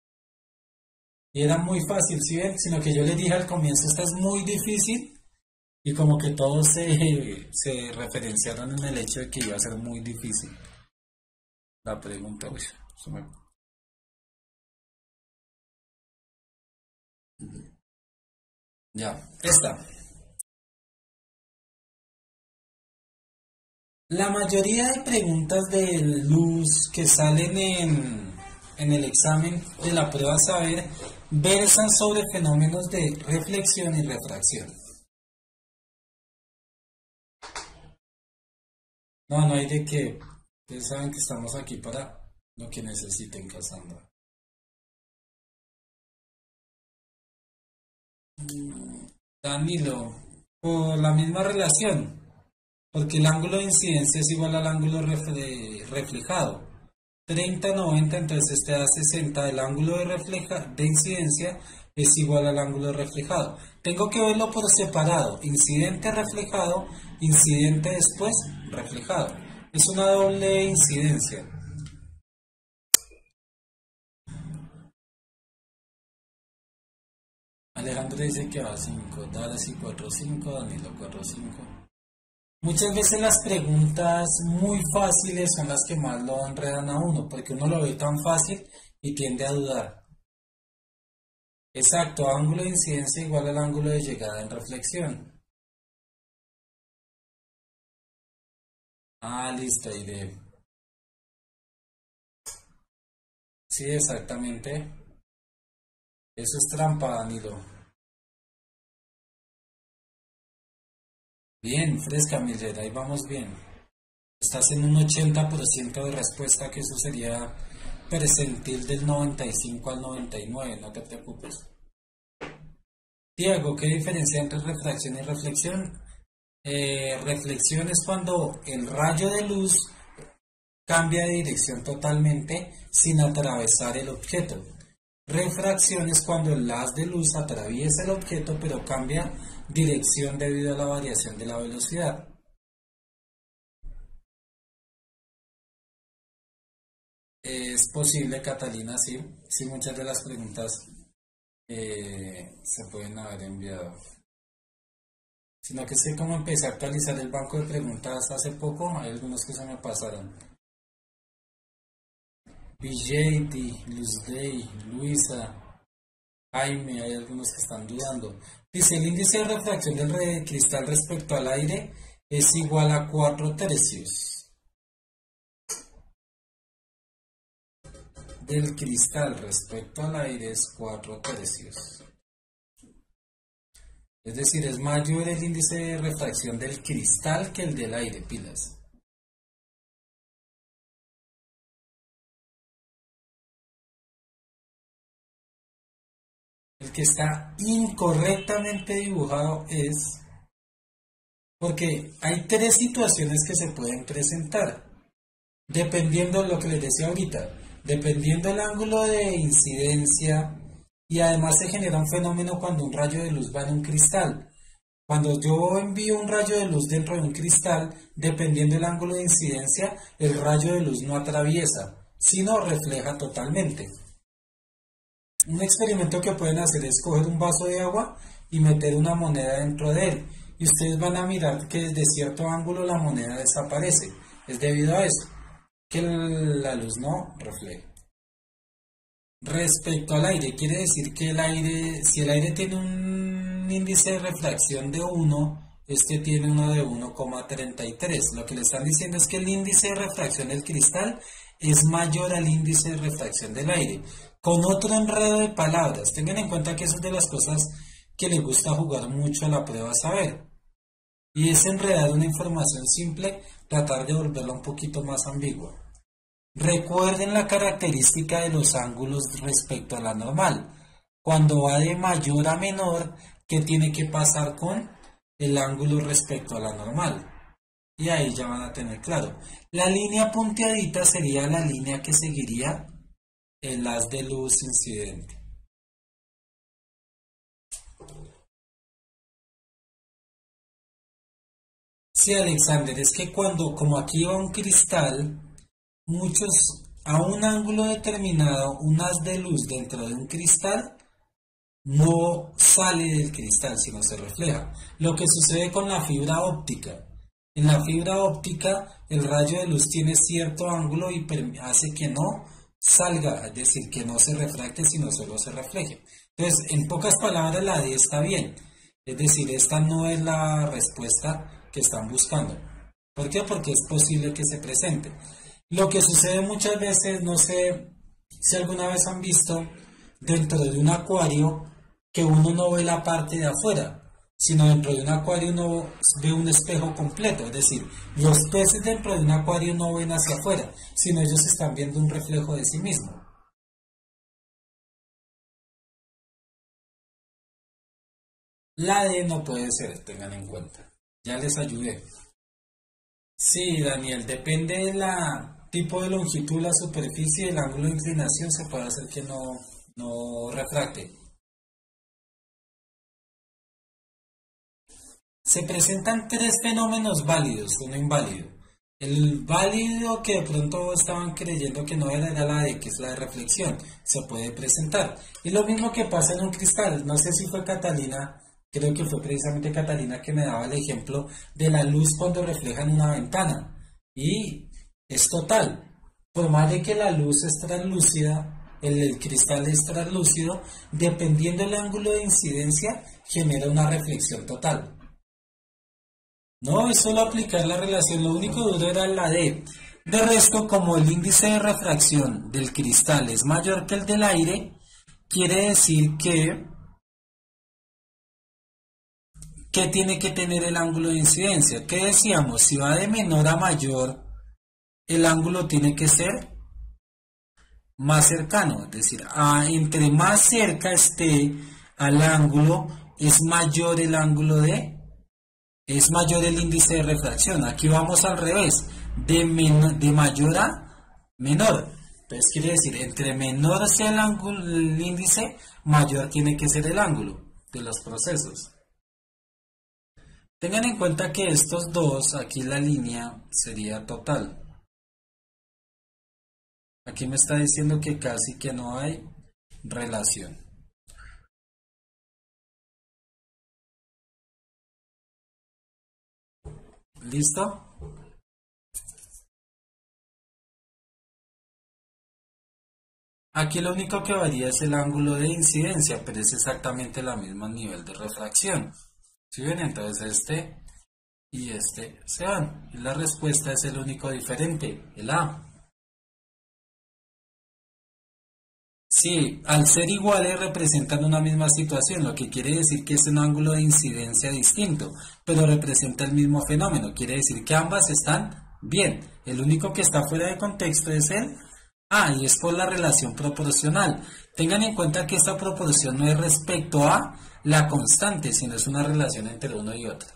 Y era muy fácil, ¿sí ven? Sino que yo le dije al comienzo, esta es muy difícil, y como que todos se, se referenciaron en el hecho de que iba a ser muy difícil. La pregunta, uy, se me- ya, esta. La mayoría de preguntas de luz que salen en, en el examen de la prueba saber versan sobre fenómenos de reflexión y refracción. No, no hay de qué. Ustedes saben que estamos aquí para lo que necesiten, Cassandra. Danilo, por la misma relación, porque el ángulo de incidencia es igual al ángulo refle reflejado. treinta, noventa, entonces te da sesenta. El ángulo de, refleja de incidencia es igual al ángulo reflejado. Tengo que verlo por separado. Incidente, reflejado, incidente después, reflejado. Es una doble incidencia. Alejandro dice que va a cinco, Dale sí cuatro, cinco, Danilo cuatro, cinco. Muchas veces las preguntas muy fáciles son las que más lo enredan a uno, porque uno lo ve tan fácil y tiende a dudar. Exacto, ángulo de incidencia igual al ángulo de llegada en reflexión. Ah, listo, ahí de... Sí, exactamente. Eso es trampa, Danilo. Bien, fresca, Mildred, ahí vamos bien. Estás en un ochenta por ciento de respuesta, que eso sería percentil del noventa y cinco al noventa y nueve, no te preocupes. Tiago, ¿qué diferencia entre refracción y reflexión? Eh, reflexión es cuando el rayo de luz cambia de dirección totalmente sin atravesar el objeto. Refracción es cuando el haz de luz atraviesa el objeto pero cambia dirección debido a la variación de la velocidad. Es posible, Catalina, sí, sí, muchas de las preguntas eh, se pueden haber enviado. Sino que es que como empecé a actualizar el banco de preguntas hace poco, hay algunos que se me pasaron. B J T, Luzday, Luisa, Jaime, hay algunos que están dudando. Dice, el índice de refracción del re cristal respecto al aire es igual a cuatro tercios. Del cristal respecto al aire es cuatro tercios. Es decir, es mayor el índice de refracción del cristal que el del aire, pilas. El que está incorrectamente dibujado es porque hay tres situaciones que se pueden presentar, dependiendo de lo que les decía ahorita, dependiendo del ángulo de incidencia, y además se genera un fenómeno cuando un rayo de luz va en un cristal. Cuando yo envío un rayo de luz dentro de un cristal, dependiendo del ángulo de incidencia, el rayo de luz no atraviesa, sino refleja totalmente. Un experimento que pueden hacer es coger un vaso de agua y meter una moneda dentro de él. Y ustedes van a mirar que desde cierto ángulo la moneda desaparece. Es debido a eso, que la luz no refleja. Respecto al aire, quiere decir que el aire, si el aire tiene un índice de refracción de uno, este tiene uno de uno coma treinta y tres. Lo que le están diciendo es que el índice de refracción del cristal es mayor al índice de refracción del aire. Con otro enredo de palabras, tengan en cuenta que eso es de las cosas que les gusta jugar mucho a la prueba saber. Y es enredar una información simple, tratar de volverla un poquito más ambigua. Recuerden la característica de los ángulos respecto a la normal. Cuando va de mayor a menor, ¿qué tiene que pasar con el ángulo respecto a la normal? Y ahí ya van a tener claro. La línea punteadita sería la línea que seguiría el haz de luz incidente. Sí, Alexander, es que cuando, como aquí va un cristal, muchos, a un ángulo determinado, un haz de luz dentro de un cristal no sale del cristal, sino se refleja. Lo que sucede con la fibra óptica. En la fibra óptica, el rayo de luz tiene cierto ángulo y hace que no salga, es decir, que no se refracte, sino solo se refleje. Entonces, en pocas palabras, la D está bien. Es decir, esta no es la respuesta que están buscando. ¿Por qué? Porque es posible que se presente. Lo que sucede muchas veces, no sé Si alguna vez han visto dentro de un acuario que uno no ve la parte de afuera, sino dentro de un acuario uno ve un espejo completo, es decir, los peces dentro de un acuario no ven hacia afuera, sino ellos están viendo un reflejo de sí mismos. La D no puede ser, tengan en cuenta. Ya les ayudé. Sí, Daniel, depende del tipo de longitud, la superficie y el ángulo de inclinación, se puede hacer que no, no refracte. Se presentan tres fenómenos válidos, uno inválido. El válido que de pronto estaban creyendo que no era, era la de que es la de reflexión, se puede presentar. Y lo mismo que pasa en un cristal, no sé si fue Catalina, creo que fue precisamente Catalina que me daba el ejemplo de la luz cuando refleja en una ventana. Y es total, por más de que la luz es translúcida, el, el cristal es translúcido, dependiendo del ángulo de incidencia, genera una reflexión total. No, es solo aplicar la relación, lo único duro era la D. De resto, como el índice de refracción del cristal es mayor que el del aire, quiere decir que, que tiene que tener el ángulo de incidencia. ¿Qué decíamos? Si va de menor a mayor, el ángulo tiene que ser más cercano. Es decir, a, entre más cerca esté al ángulo, es mayor el ángulo de... es mayor el índice de refracción. Aquí vamos al revés, de, men de mayor a menor. Entonces quiere decir, entre menor sea el, ángulo, el índice, mayor tiene que ser el ángulo de los procesos. Tengan en cuenta que estos dos, aquí la línea sería total. Aquí me está diciendo que casi que no hay relación. ¿Listo? Aquí lo único que varía es el ángulo de incidencia, pero es exactamente el mismo nivel de refracción. ¿Sí ven? Entonces este y este se van. Y la respuesta es el único diferente, el A. Sí, al ser iguales representan una misma situación, lo que quiere decir que es un ángulo de incidencia distinto, pero representa el mismo fenómeno. Quiere decir que ambas están bien. El único que está fuera de contexto es el A, y es por la relación proporcional. Tengan en cuenta que esta proporción no es respecto a la constante, sino es una relación entre uno y otro.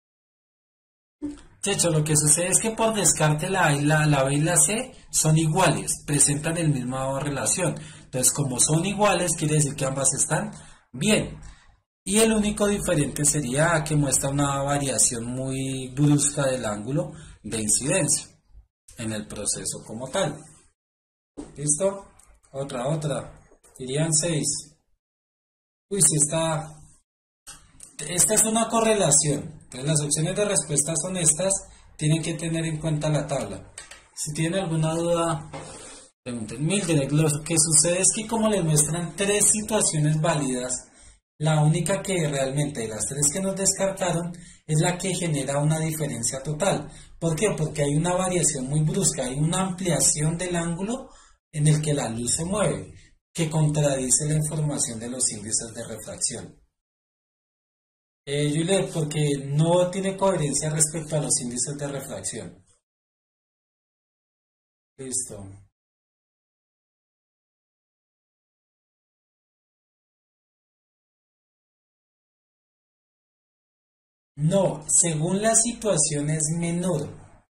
De hecho, lo que sucede es que por descarte la A y la, la B y la C son iguales, presentan el misma relación. Entonces, como son iguales, quiere decir que ambas están bien. Y el único diferente sería A, que muestra una variación muy brusca del ángulo de incidencia en el proceso como tal. ¿Listo? Otra, otra. Dirían seis. Uy, si está... Esta es una correlación. Entonces las opciones de respuesta son estas. Tienen que tener en cuenta la tabla. Si tienen alguna duda, pregunten. Mildred, lo que sucede es que como les muestran tres situaciones válidas, la única que realmente de las tres que nos descartaron es la que genera una diferencia total. ¿Por qué? Porque hay una variación muy brusca, hay una ampliación del ángulo en el que la luz se mueve, que contradice la información de los índices de refracción. Eh, Juliet, porque no tiene coherencia respecto a los índices de refracción. Listo. No, según la situación es menor.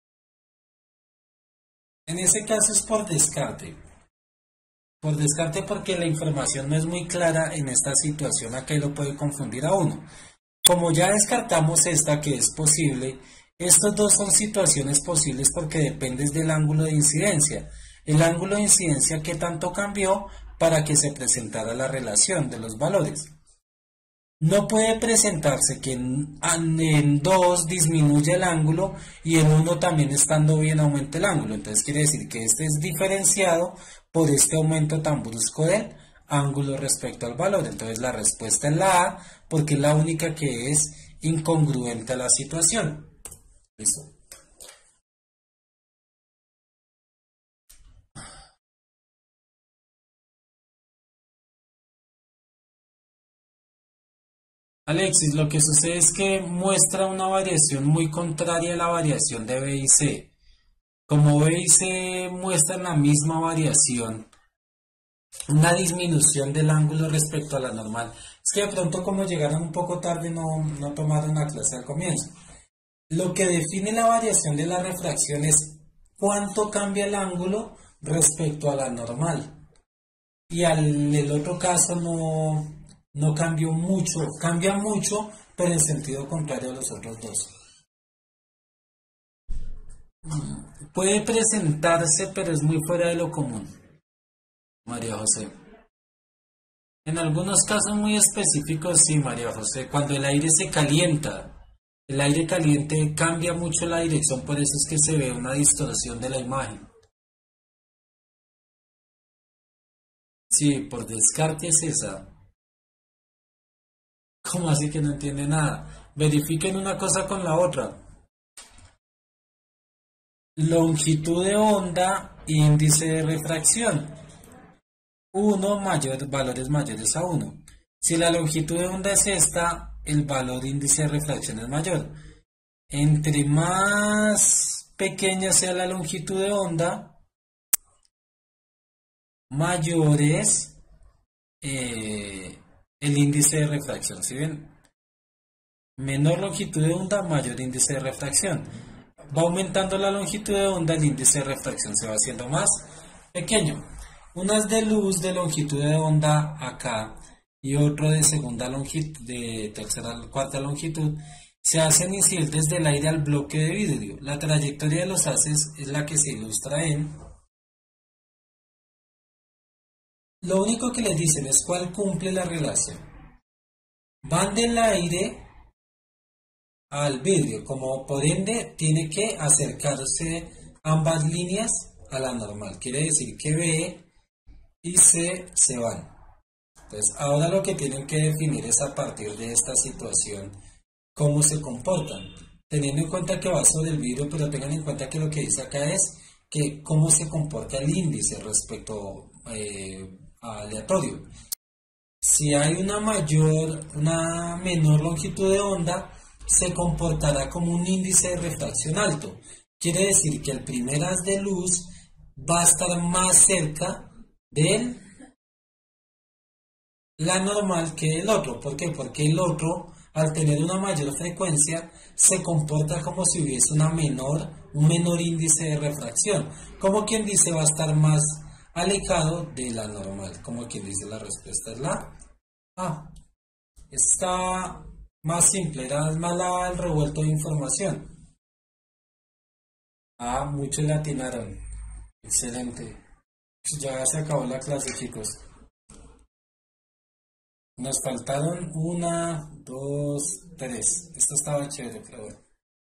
En ese caso es por descarte. Por descarte porque la información no es muy clara en esta situación, acá lo puede confundir a uno. Como ya descartamos esta que es posible, estos dos son situaciones posibles porque dependen del ángulo de incidencia. El ángulo de incidencia que tanto cambió para que se presentara la relación de los valores. No puede presentarse que en, en dos disminuye el ángulo y en uno también estando bien aumenta el ángulo. Entonces quiere decir que este es diferenciado por este aumento tan brusco del ángulo respecto al valor. Entonces la respuesta es la A porque es la única que es incongruente a la situación. ¿Listo? Alexis, lo que sucede es que muestra una variación muy contraria a la variación de B y C. Como B y C muestran la misma variación, una disminución del ángulo respecto a la normal. Es que de pronto como llegaron un poco tarde no, no tomaron la clase al comienzo. Lo que define la variación de la refracción es cuánto cambia el ángulo respecto a la normal. Y al el otro caso no, no cambió mucho, cambia mucho, pero en sentido contrario a los otros dos. Puede presentarse, pero es muy fuera de lo común, María José. En algunos casos muy específicos, sí, María José, cuando el aire se calienta, el aire caliente cambia mucho la dirección, por eso es que se ve una distorsión de la imagen. Sí, por descarte es esa. ¿Cómo así que no entiende nada? Verifiquen una cosa con la otra. Longitud de onda, índice de refracción. uno mayor, valores mayores a uno. Si la longitud de onda es esta, el valor índice de refracción es mayor. Entre más pequeña sea la longitud de onda, mayor es eh, el índice de refracción. ¿Sí ven? Menor longitud de onda, mayor índice de refracción. Va aumentando la longitud de onda, el índice de refracción se va haciendo más pequeño. Uno es de luz de longitud de onda acá y otro de segunda longitud, de tercera a cuarta longitud, se hacen incidir desde el aire al bloque de vidrio. La trayectoria de los haces es la que se ilustra en... Lo único que les dicen es cuál cumple la relación. Van del aire al vidrio, como por ende tiene que acercarse ambas líneas a la normal. Quiere decir que B y C se van. Entonces ahora lo que tienen que definir es a partir de esta situación cómo se comportan, teniendo en cuenta que va sobre el vidrio, pero tengan en cuenta que lo que dice acá es que cómo se comporta el índice respecto eh, a aleatorio. Si hay una mayor, una menor longitud de onda, se comportará como un índice de refracción alto. Quiere decir que el primer haz de luz va a estar más cerca de la normal que el otro. ¿Por qué? Porque el otro, al tener una mayor frecuencia, se comporta como si hubiese una menor, un menor índice de refracción. Como quien dice, va a estar más alejado de la normal. Como quien dice, la respuesta es la A. Está más simple, era más la, el revuelto de información. Ah, muchos le atinaron. Excelente. Ya se acabó la clase, chicos. Nos faltaron una, dos, tres. Esto estaba chévere, pero bueno.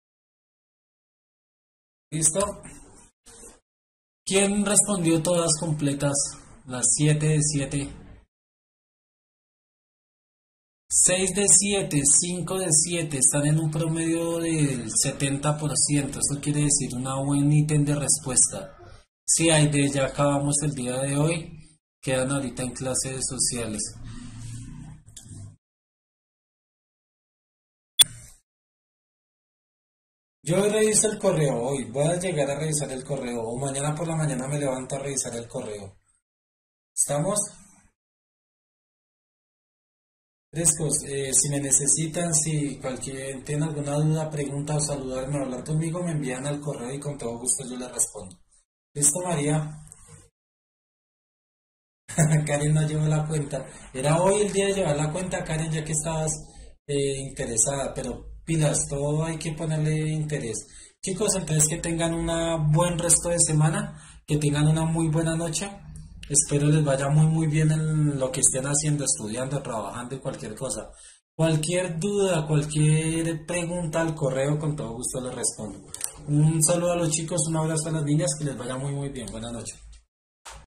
¿Listo? ¿Quién respondió todas completas? Las siete de siete. seis de siete, cinco de siete. Están en un promedio del setenta por ciento. Eso quiere decir una buen ítem de respuesta. Sí, hay de ya acabamos el día de hoy. Quedan ahorita en clases sociales. Yo reviso el correo hoy, voy a llegar a revisar el correo, o mañana por la mañana me levanto a revisar el correo. ¿Estamos? Frescos, eh, si me necesitan, si cualquier tiene alguna duda, pregunta o saludarme o hablar conmigo, me envían al correo y con todo gusto yo les respondo. ¿Listo, María? Karen no llevó la cuenta. Era hoy el día de llevar la cuenta, Karen, ya que estabas eh, interesada, pero pilas, todo hay que ponerle interés. Chicos, entonces que tengan un buen resto de semana, que tengan una muy buena noche. Espero les vaya muy muy bien en lo que estén haciendo, estudiando, trabajando y cualquier cosa. Cualquier duda, cualquier pregunta al correo, con todo gusto les respondo. Un saludo a los chicos, un abrazo a las niñas, que les vaya muy muy bien. Buenas noches.